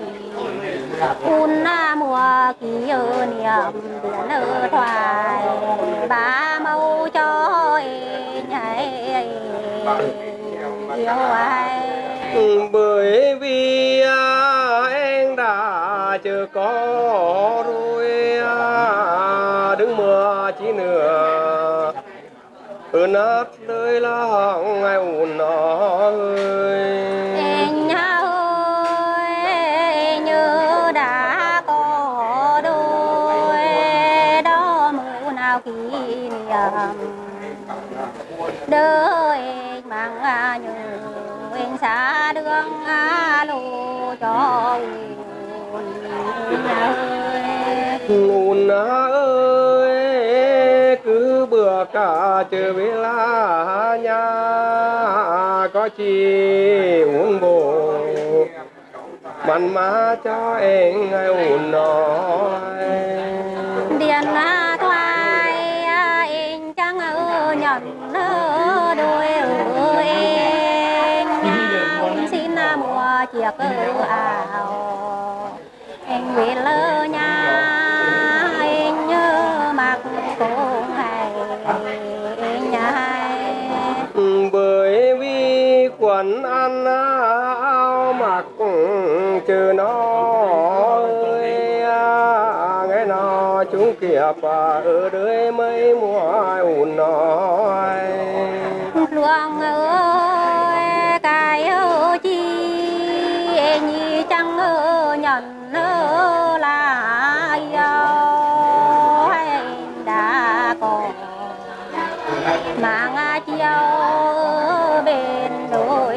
un mùa ký ở niệm biển ở thoại ba mâu cho nhảy yêu ai bởi vì anh đã chưa có rồi đứng mưa chỉ nửa ở nát đời là ngày ủn nó ơi anh ơi nhớ đã có đôi đó mùa nào kỷ niệm đời mang nhớ anh xa đường alo cho ủn ơi cứ bữa cả chờ về là nhà có chi ủn bộ mặn má cho em ngày ủn nói điện thoại anh chẳng ở nhận đôi ơi anh xin mua chiếc áo anh về lỡ nhà anh nhớ mặc cô hay nhà bởi vì quần ăn áo mặc trừ nó ơi ngày nó chúng kiệp ở dưới mấy mùa ủn nói luồng ơi cái ơi chi anh chẳng ơ nhận ơ là yêu hay đã có mang chiều bên đôi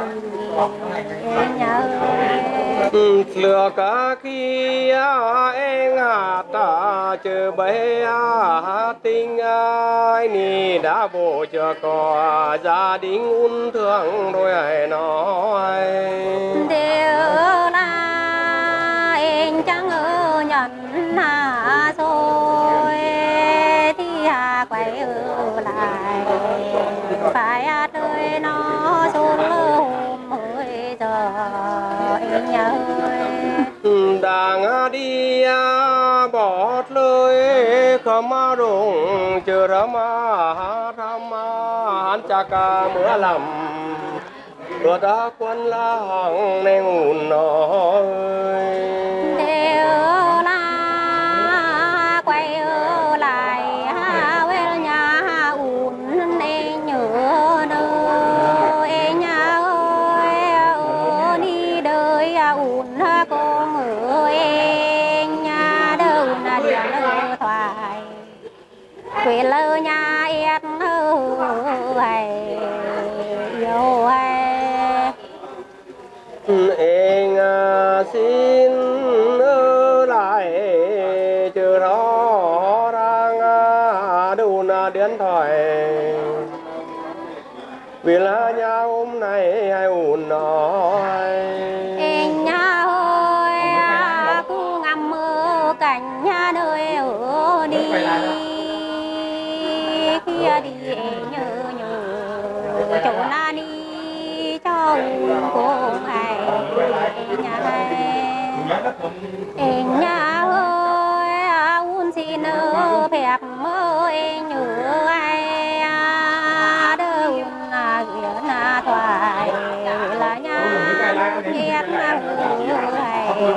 nhau lừa cả khi em hát chờ bay tình ai nì đã bộ cho có gia đình ôn thương đôi ai nói đều là em chẳng ở nhận hà rồi thì hà quay ở lại phải đời nó xuống hôm mới giờ em nhớ đang đi bỏ lời không rụng chờ ra mà tham hắn chắc mưa lầm rồi đã quân la hằng nên ủn nói đều là quay ở lại về nhà ủn nên nhớ đâu em nhà ơi ở đi đời ủn con ở em nhà đâu là điện ở thoại quê lơ nhà em hay yêu hay em xin ở lại chờ đó đang đủ là điện thoại vì là nhà hôm nay ai ủn nói em nhà ơi cứ ngắm mơ cảnh nhà nơi ở đi kia đi em nhớ nhớ chỗ na đi cho cô hay nhà hay em nhà ơi un xin ơ phép mơ em nhớ ai đâu là ghiền là thoại là nhà ghiền là hay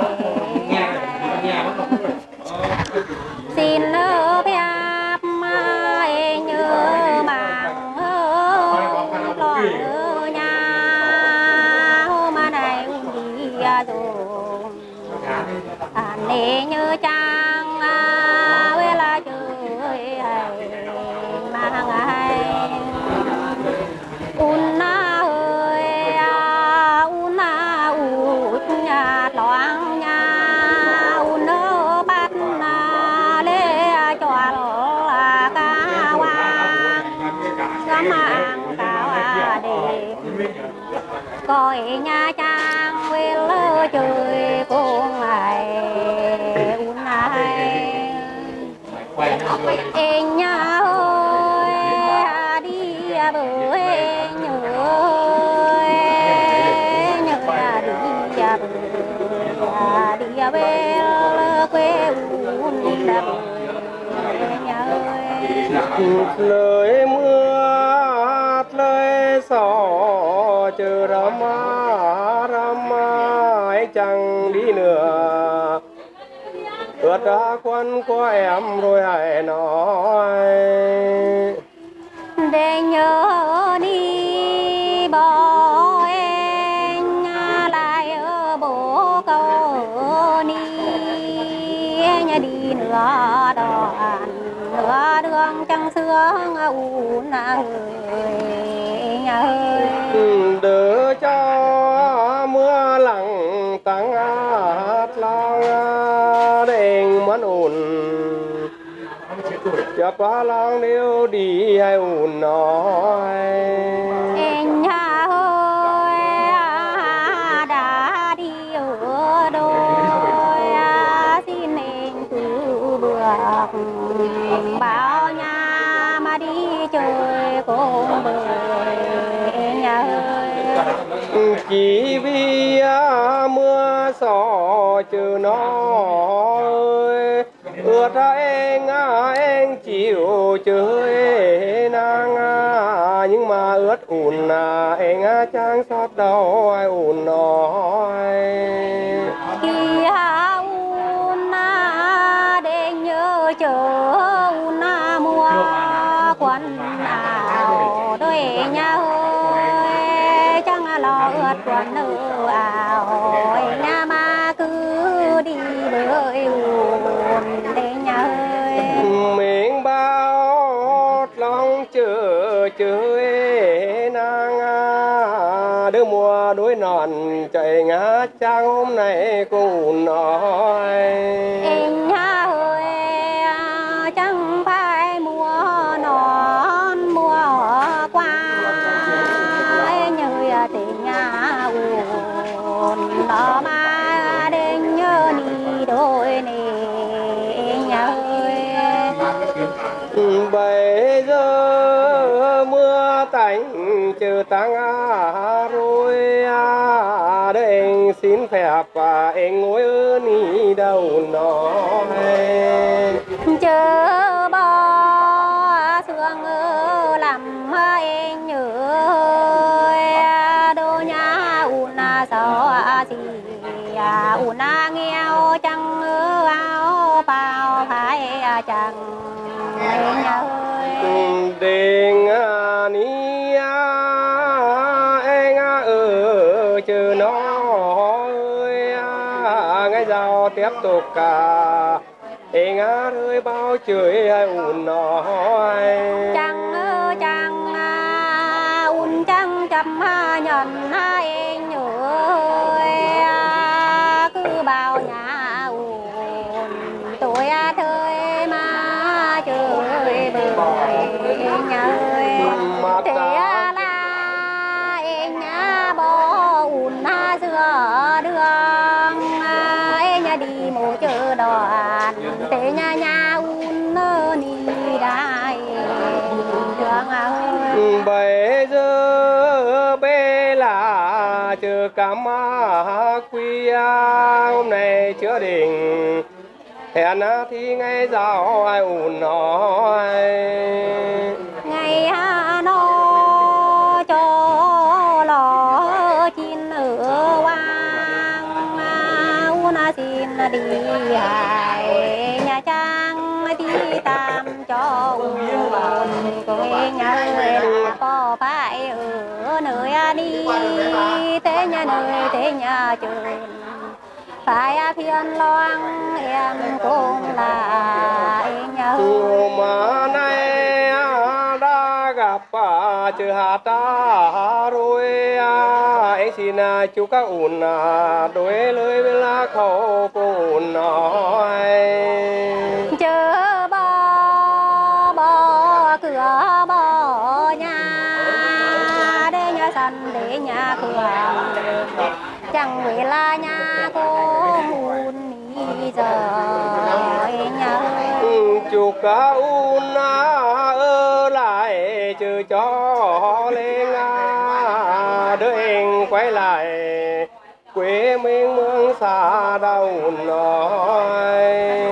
xin ơ phép mà em nhớ mang loạn ở nhà hôm nay un đi rồi anh đi như trang với là chơi hay mang hay un na ơi un na út nhà loang nhà un ơi em nhà ơi đi bơi nhớ nhớ đi bơi đi về quê uốn đập nhớ lời mưa lời gió chờ rắm rắm ấy chẳng đi nữa ướt ra quan của em rồi hãy nói để nhớ đi bỏ em lại ở bố câu ni nhà đi nữa đoạn nửa đường trăng sương uốn người nhà ơi đỡ cho mưa lặng tăng hát lang đền muốn ổn cho quá lang nếu đi hay ổn nói em nhà ơi đã đi ở đôi xin em cứ bước bảo nhà mà đi chơi cùng bơi nhà ơi chỉ vì mưa gió chứ nó ơi ướt ra anh anh chịu chơi nàng nhưng mà ướt ủn anh chẳng xót đâu ai ủn nói khi ủn để nhớ chờ ủn mua quần áo đôi nhà ơi chẳng lo ướt quần áo nhà mà cứ đi bơi ủn để nhà ơi mình bao lòng chờ chơi nàng đứa mùa đuối nòn chạy ngã trang hôm nay cũng nói em nhà ơi chẳng phải mua nón mua qua nhờ tình nhà uốn đó mà đến nhớ đi đôi nè nhà ơi bây giờ mưa tạnh chờ tăng rồi để anh xin phép và anh ngồi ở ní đầu nói chờ bò sương làm em nhớ đôi nhà uốn sao gì uốn nghèo chẳng áo bao phải chẳng nhà ơi đình ní anh ở chờ nó ơi ngay giàu tiếp tục cả anh ơi bao trời ai ủn nói chẳng chẳng uốn chẳng chăm nhận em nhớ cứ bao nhà uốn tuổi thời mà chơi bơi nhà ơi thế là em nhà bỏ uốn giữa đường em nhà đi một chợ đoàn thế nhà nhà uốn đi đại đường ơi bây giờ bé là chờ cắm quy hôm nay chưa định hẹn thì ngày giàu ai ủn nói ngày nó cho lò chín ở quang uốn xin đi hải nhà trang đi tam cho uốn cái nhà là có phải ở nơi đi thế nhà nơi thế nhà trường phải phiền loang em cũng là em nhớ mà nay đã gặp chữ hạt rồi anh xin chú các ủn đối lời với lá khẩu cũng nói chờ bò bò cửa bò nhà để nhà sân để nhà cửa chẳng vì là nhà cô muốn đi giờ em nhớ chúc cả un ở lại chứ cho lên đứa em quay lại quê mình mương xa đâu nói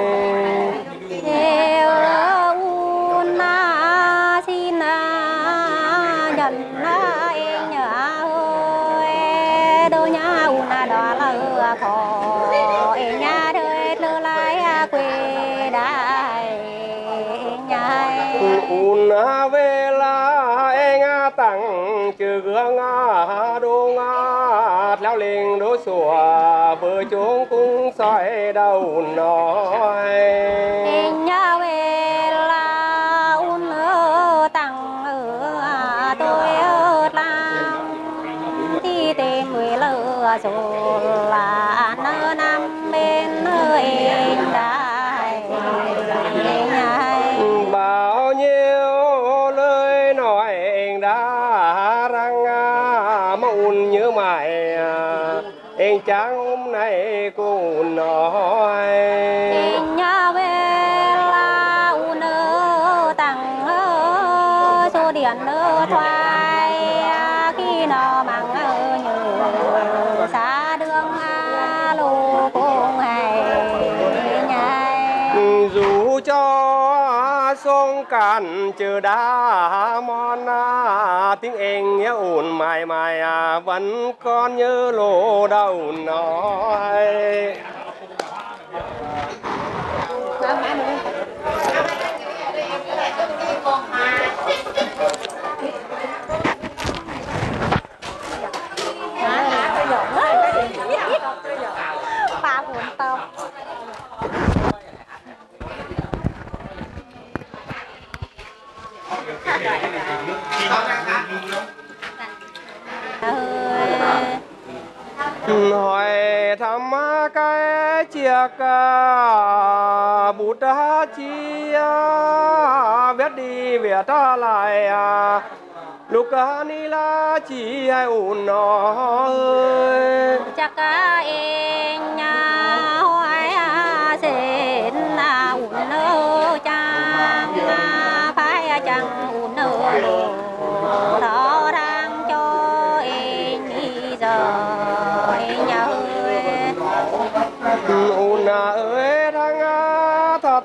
un xin nhận em nhớ ơi đôi nhà un đó là khó em nhà đời lơ lại quê đại nhai un về là em tặng chữ gương đô ngát lao lên đố sủa vừa chúng cũng soi đầu nói em nhà về là un tặng ở tôi ở làng thì tìm người lỡ rồi là nơ năm bên em đại nhai bao nhiêu lời nói em đã răng mong nhớ mãi em chẳng hôm nay cô nói em nhà về là un tặng số điện thoại khi nào mang nhớ xa đường lô cùng hay nhai dù cho sông cạn chưa đã mòn tiếng em nhớ ổn mãi mãi vẫn còn nhớ lô đầu nói ba cuốn tôm hỏi thăm cái chiếc bút chi viết đi viết lại lúc ni là chỉ hay ổn nó chắc em nhà hỏi xin ổn nơ chăng phải chẳng ổn nơ đó đang cho em đi giờ em nhà ơi ổn ơi thằng thật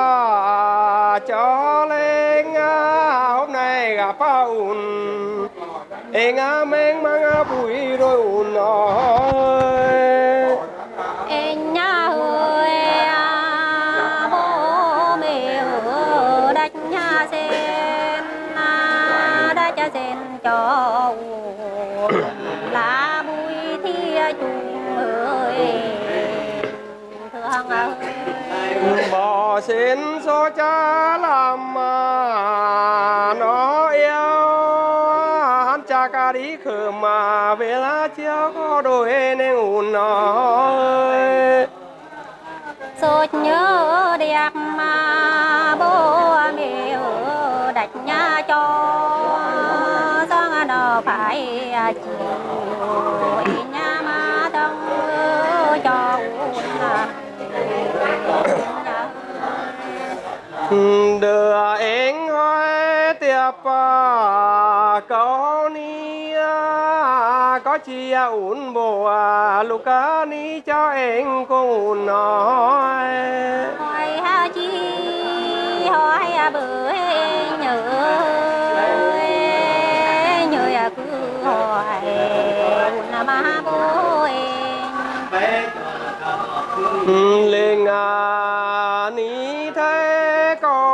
cho lên hôm nay gặp ổn em mình mang bụi rồi ổn ơi em nhà ơi bố mẹ ở đất nhà sen đất nhà sen cho lá bụi thì chung ơi thương ơi bỏ xin số cha làm mà nó yêu hắn cha ca đi khờ mà về lá chiếu có đôi nên ổn nói sốt nhớ đẹp mà bố mẹ ở đặt nhà cho sang nó phải chịu nhà mà đông cho đưa em hỏi tiếp có ni có chi ổn bộ lúc ni cho em cô nói hỏi ha chi hỏi bữa nhớ nhớ cứ hỏi mà bố em lên ni thế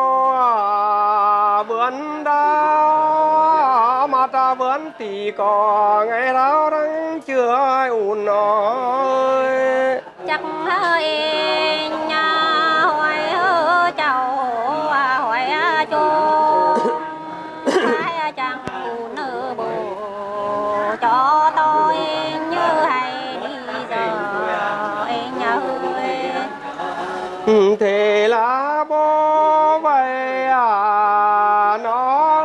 có vườn đào mà ta vườn thì có ngày nào đang chưa ổn nói chắc em nhà hỏi cháu hỏi cho hai chẳng phụ nữ bồ cho tôi như hay đi giờ em nhà ơi thế là bố vậy à nó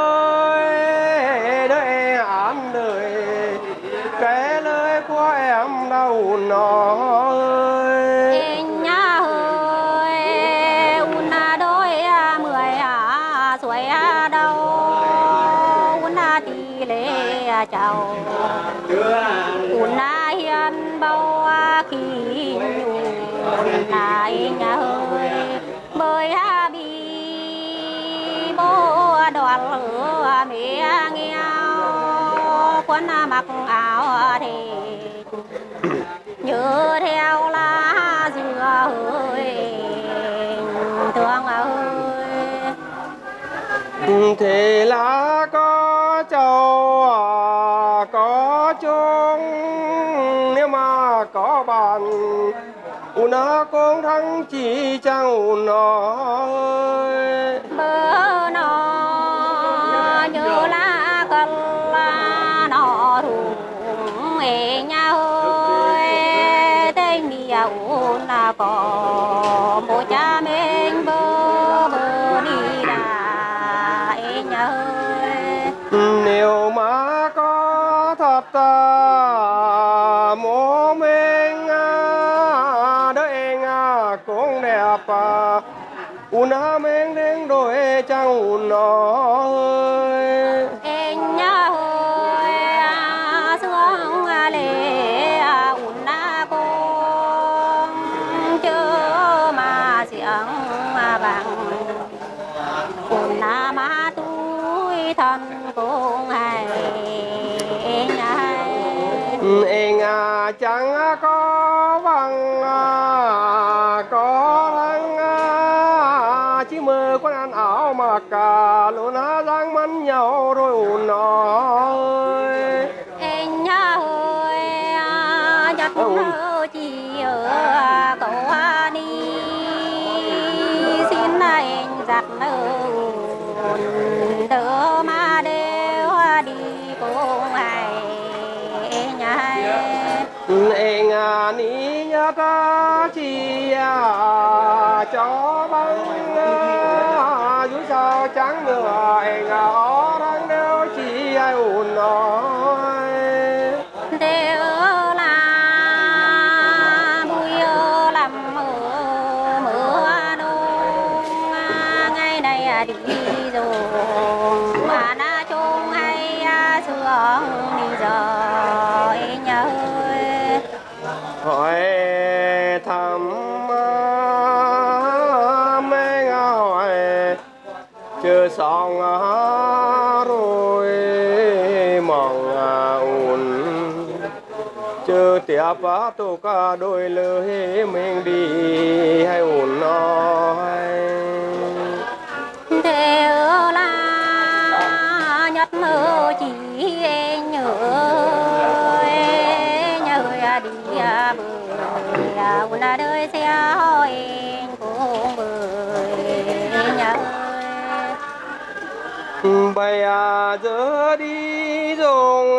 ơi đợi án đời cái lời của em đâu nó em nhà ơi una đôi lại nhà ơi bơi ha bi bố đoàn lửa mẹ nghèo quân mặc áo thì nhớ theo lá dừa ơi thương ơi thì lá có châu có chung nếu mà có bạn u na con thắng chỉ chẳng u nói bơ nó nhớ lá cần lá nó thùng ê nhà ơi tên mía u na có một cha mình bơ bơ đi đà ê nhà ơi nếu mà có thật ta mô mình đợi ngà cũng đẹp u na mình đến đôi chẳng u nói ê nhà ơi xuống lệ u na con chớ mà xiang bằng u na ma túi thân cũng hay nhà ê ngà chẳng có bằng có thằng chỉ mơ con ăn áo mà cả luôn á răng mắn nhau rồi u nói ê nhà ơi giặt nơ chỉ ở cậu đi xin anh giặt nơ đỡ mà đều đi cùng hay nhà ê ngà ní nhá ta chỉ cho bằng dù sao chẳng nữa ê ngà ó răng đều chỉ ai u nói đều là bùi làm mưa mưa đông ngày này đi rồi mà na chung hay sương đi rồi nhớ hỏi thăm mấy ngà hỏi chưa xong rồi mong ổn chưa tiếp tu cả đôi lời mình đi hay ổn nói đều là nhất mơ chỉ nhớ nhớ đi bơi u na đời xe em cũng bơi nhớ bây giờ đi dùng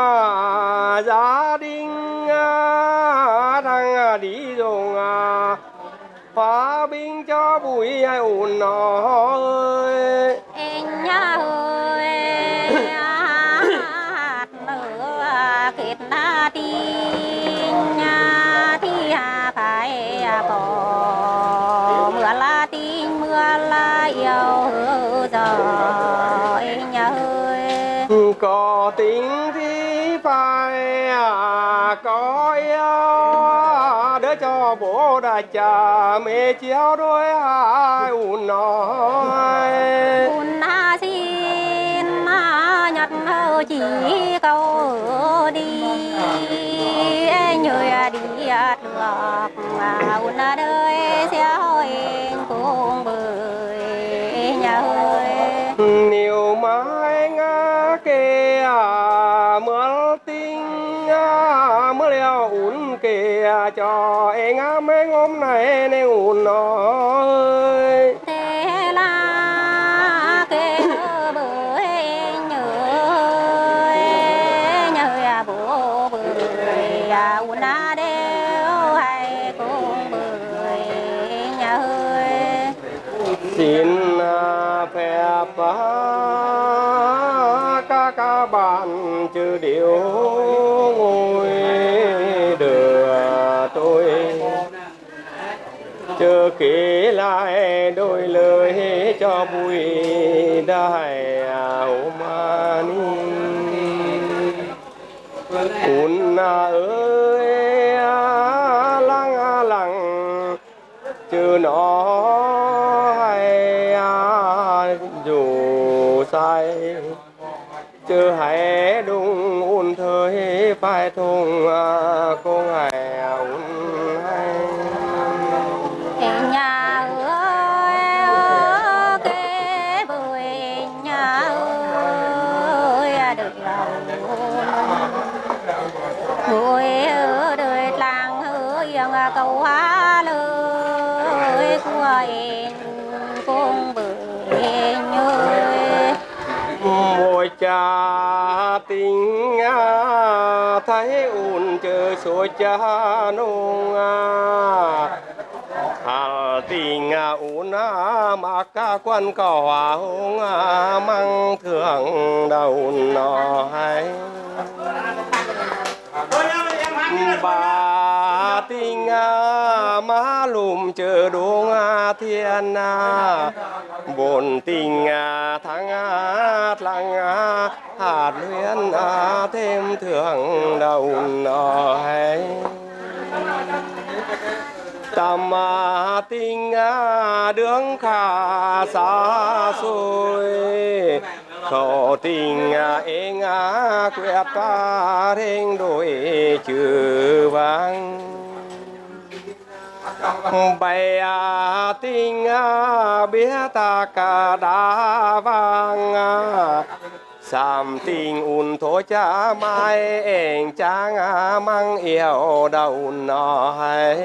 gia đình thằng đi dùng phá binh cho bụi ai ổn nói em nhớ ơi hạt nở kết na tin nha thi hà phải có mưa là tin mưa là yêu giờ em nhớ ơi có tình thì phải có yêu đỡ cho bố đã cha mẹ chiếu đôi hai ùn nói ùn na xin nhật hơ chỉ câu đi nhờ đi được ùn na đời sẽ em cũng bơi nhà ơi nếu mà anh kê mưa tinh mưa leo ùn kê cho anh mấy hôm nay nên ùn nói thế là kê bơi nhờ nhờ bố bơi ùn na đều hay cũng bơi nhà ơi xin phép các các bạn chữ điệu ngồi đưa tôi chờ kể lại đôi lời cho vui đại hôm ùn ơi lăng lăng chứ nó hay dù say chứ hãy đúng un thời phải thùng cô ngày un hay nhà ơi kế bưởi nhà ơi được bưởi ở đời làng ơi cầu hoa lời của em cùng bưởi nhơi môi cha tình thấy un chờ số cha nung hà tình un mà ca quan cỏ hòa hung mang thường đầu nó hay bà tình má lùm chờ đúng thiên buồn tình tháng lăng hạt luyện thêm thường đầu nó hay tâm tình đường khả xa xôi khổ tình eng quyết ta thênh đổi chữ vang bày tình biết ta cả đã vang Sam tình un thố cha mai eng chang mang yêu đầu nó hay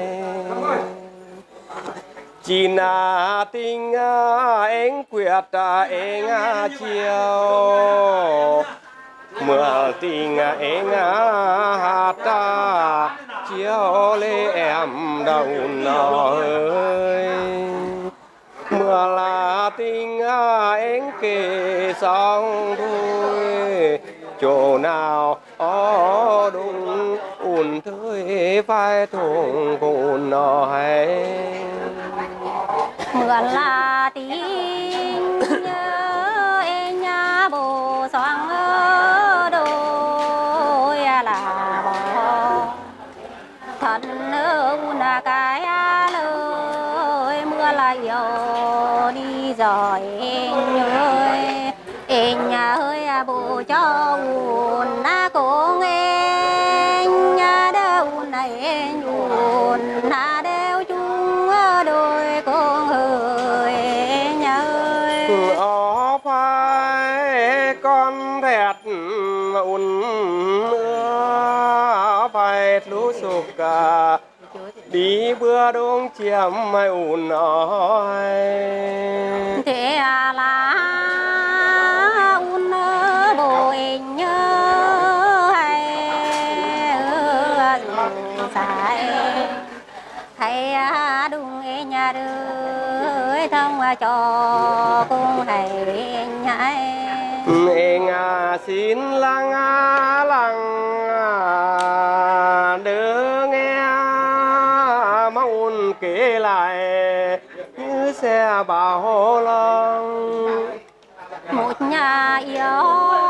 chỉ na tình anh quyết anh chiều mưa tình anh hát ta chiều lê em đầu nó ơi mưa là tình anh kể xong thôi chỗ nào ó đúng un thời phải thùng cùng nó hay mưa là tình nhớ em nhà bồ xoang đôi là bò thân nữ là cái lời mưa là yêu đi rồi em ơi em nhà ơi bồ cho buồn na cô nghe nhà đâu này em buồn na đeo chung đôi con ơi nhà ơi ó phải con thẹt un mưa phải lú sục cả đi bữa đông chiêm mai un nói thế là un bồ em nhớ hay phải hay đúng em nhà đời thông cho con hay nhảy em xin lắng lắng đứa nghe mong kể lại như xe bảo lòng một nhà yêu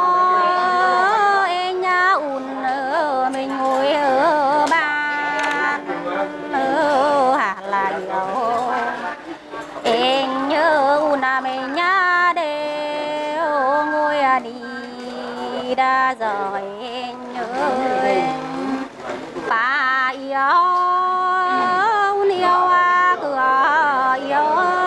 em nhà un mình ngồi ở bàn ở hà là yêu em nhớ un mình nhà đều ngồi đi đã rồi em nhớ bà yêu yêu cửa yêu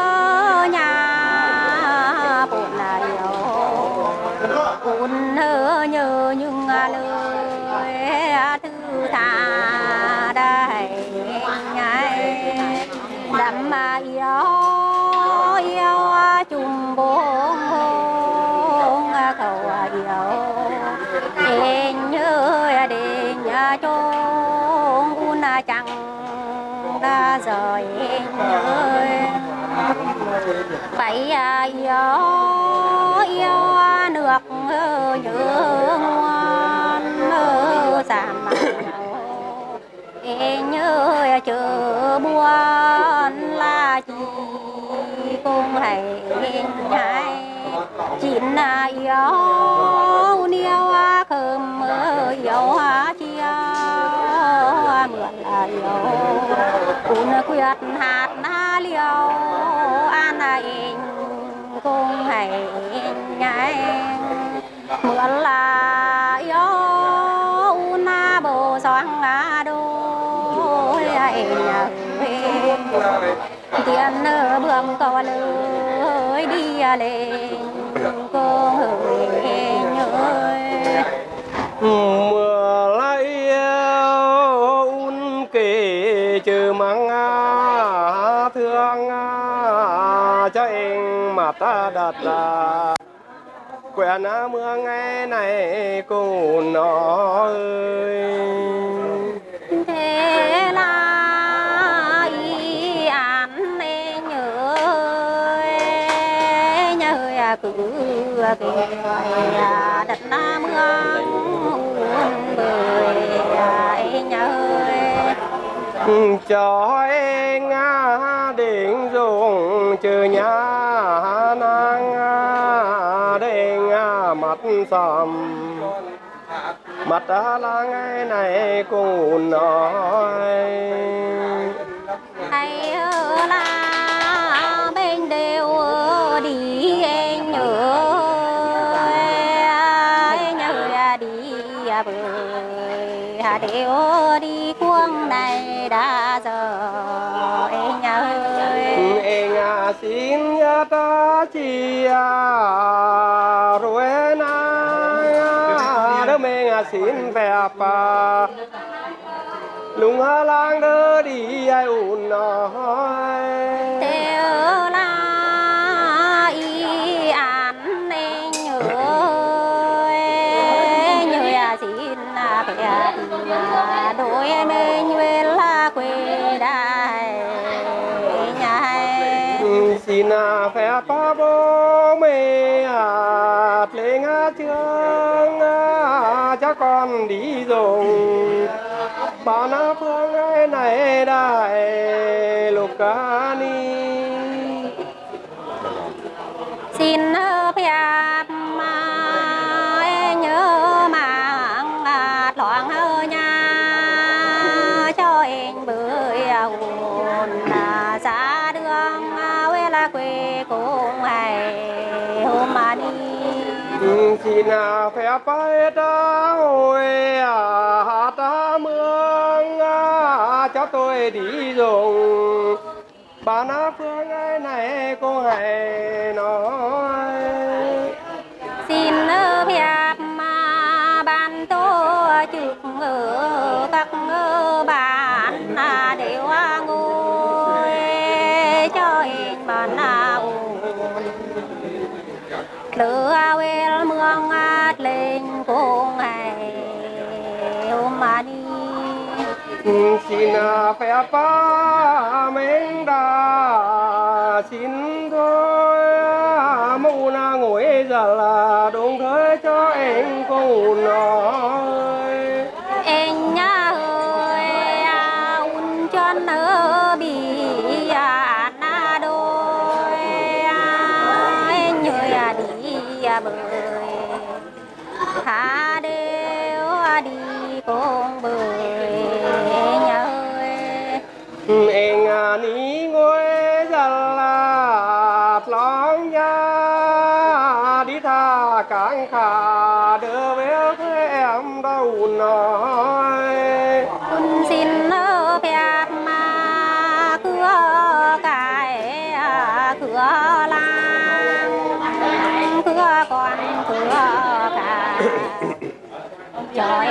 nhà buồn là yêu buồn nhớ nhưng lời thứ tha đây ngày đắm yêu yêu chung bốn hôn cầu yêu em nhớ đến nhà chốn un chẳng đã rồi em nhớ phải yêu yêu nước nhớ ngoan giảm em nhớ chờ buồn là chỉ cùng hay nhai chín là yêu yêu khơm yêu chia mượn liều un quyết hạt na liều an in cùng hay nhảy mưa là yo una bồ xoang á đôi ai nhà tiền nơ bương co lơi đi lên cô hỡi nhơi mưa lại un kể chờ mang thương cho anh mà ta đặt là quen mưa ngày này cô nó ơi thế là ý án nhớ nhớ cứ cái đặt na mưa bơi nhớ cho anh định dùng chờ nhà nàng đêm mặt sầm mặt là ngày này cũng nói hay là bên đều đi anh nhớ anh nhớ đi bơi hà đều đi cuông này đã giờ anh nhớ anh xin ta chỉ rồi na đỡ mình xin phép lùng hà lang đỡ đi ai ủn nói theo là ý án nên nhớ nhớ xin phép đôi mình về là quê đại nhà xin phép bố mẹ hạt lên trường cho con đi dùng bà na phương ngày này đại lục ca ni xin phép mà nhớ mang loạn hơ nhà cho anh bơi hồn xa đường quê là quê cũng hay hôm mà đi xin phép bay ta hồi hạt ta mương cho tôi đi dùng bà na phương ngày này cô hãy nói xin phép mà ban tổ chức ở các bạn đều ngồi cho anh bạn nào lửa quê mương lên cùng hay hôm mà đi xin phép mình đã xin thôi mụ na ngồi giờ là đúng thế cho anh cô nói anh nhớ ơi un cho nỡ bị na đôi anh nhớ đi bơi thả đều đi cùng bơi nhớ anh ní ngồi giờ là lóng nha đi tha cảng khả đưa về em đâu nói un xin phép mà cửa cái cửa làng cửa con cửa cả trời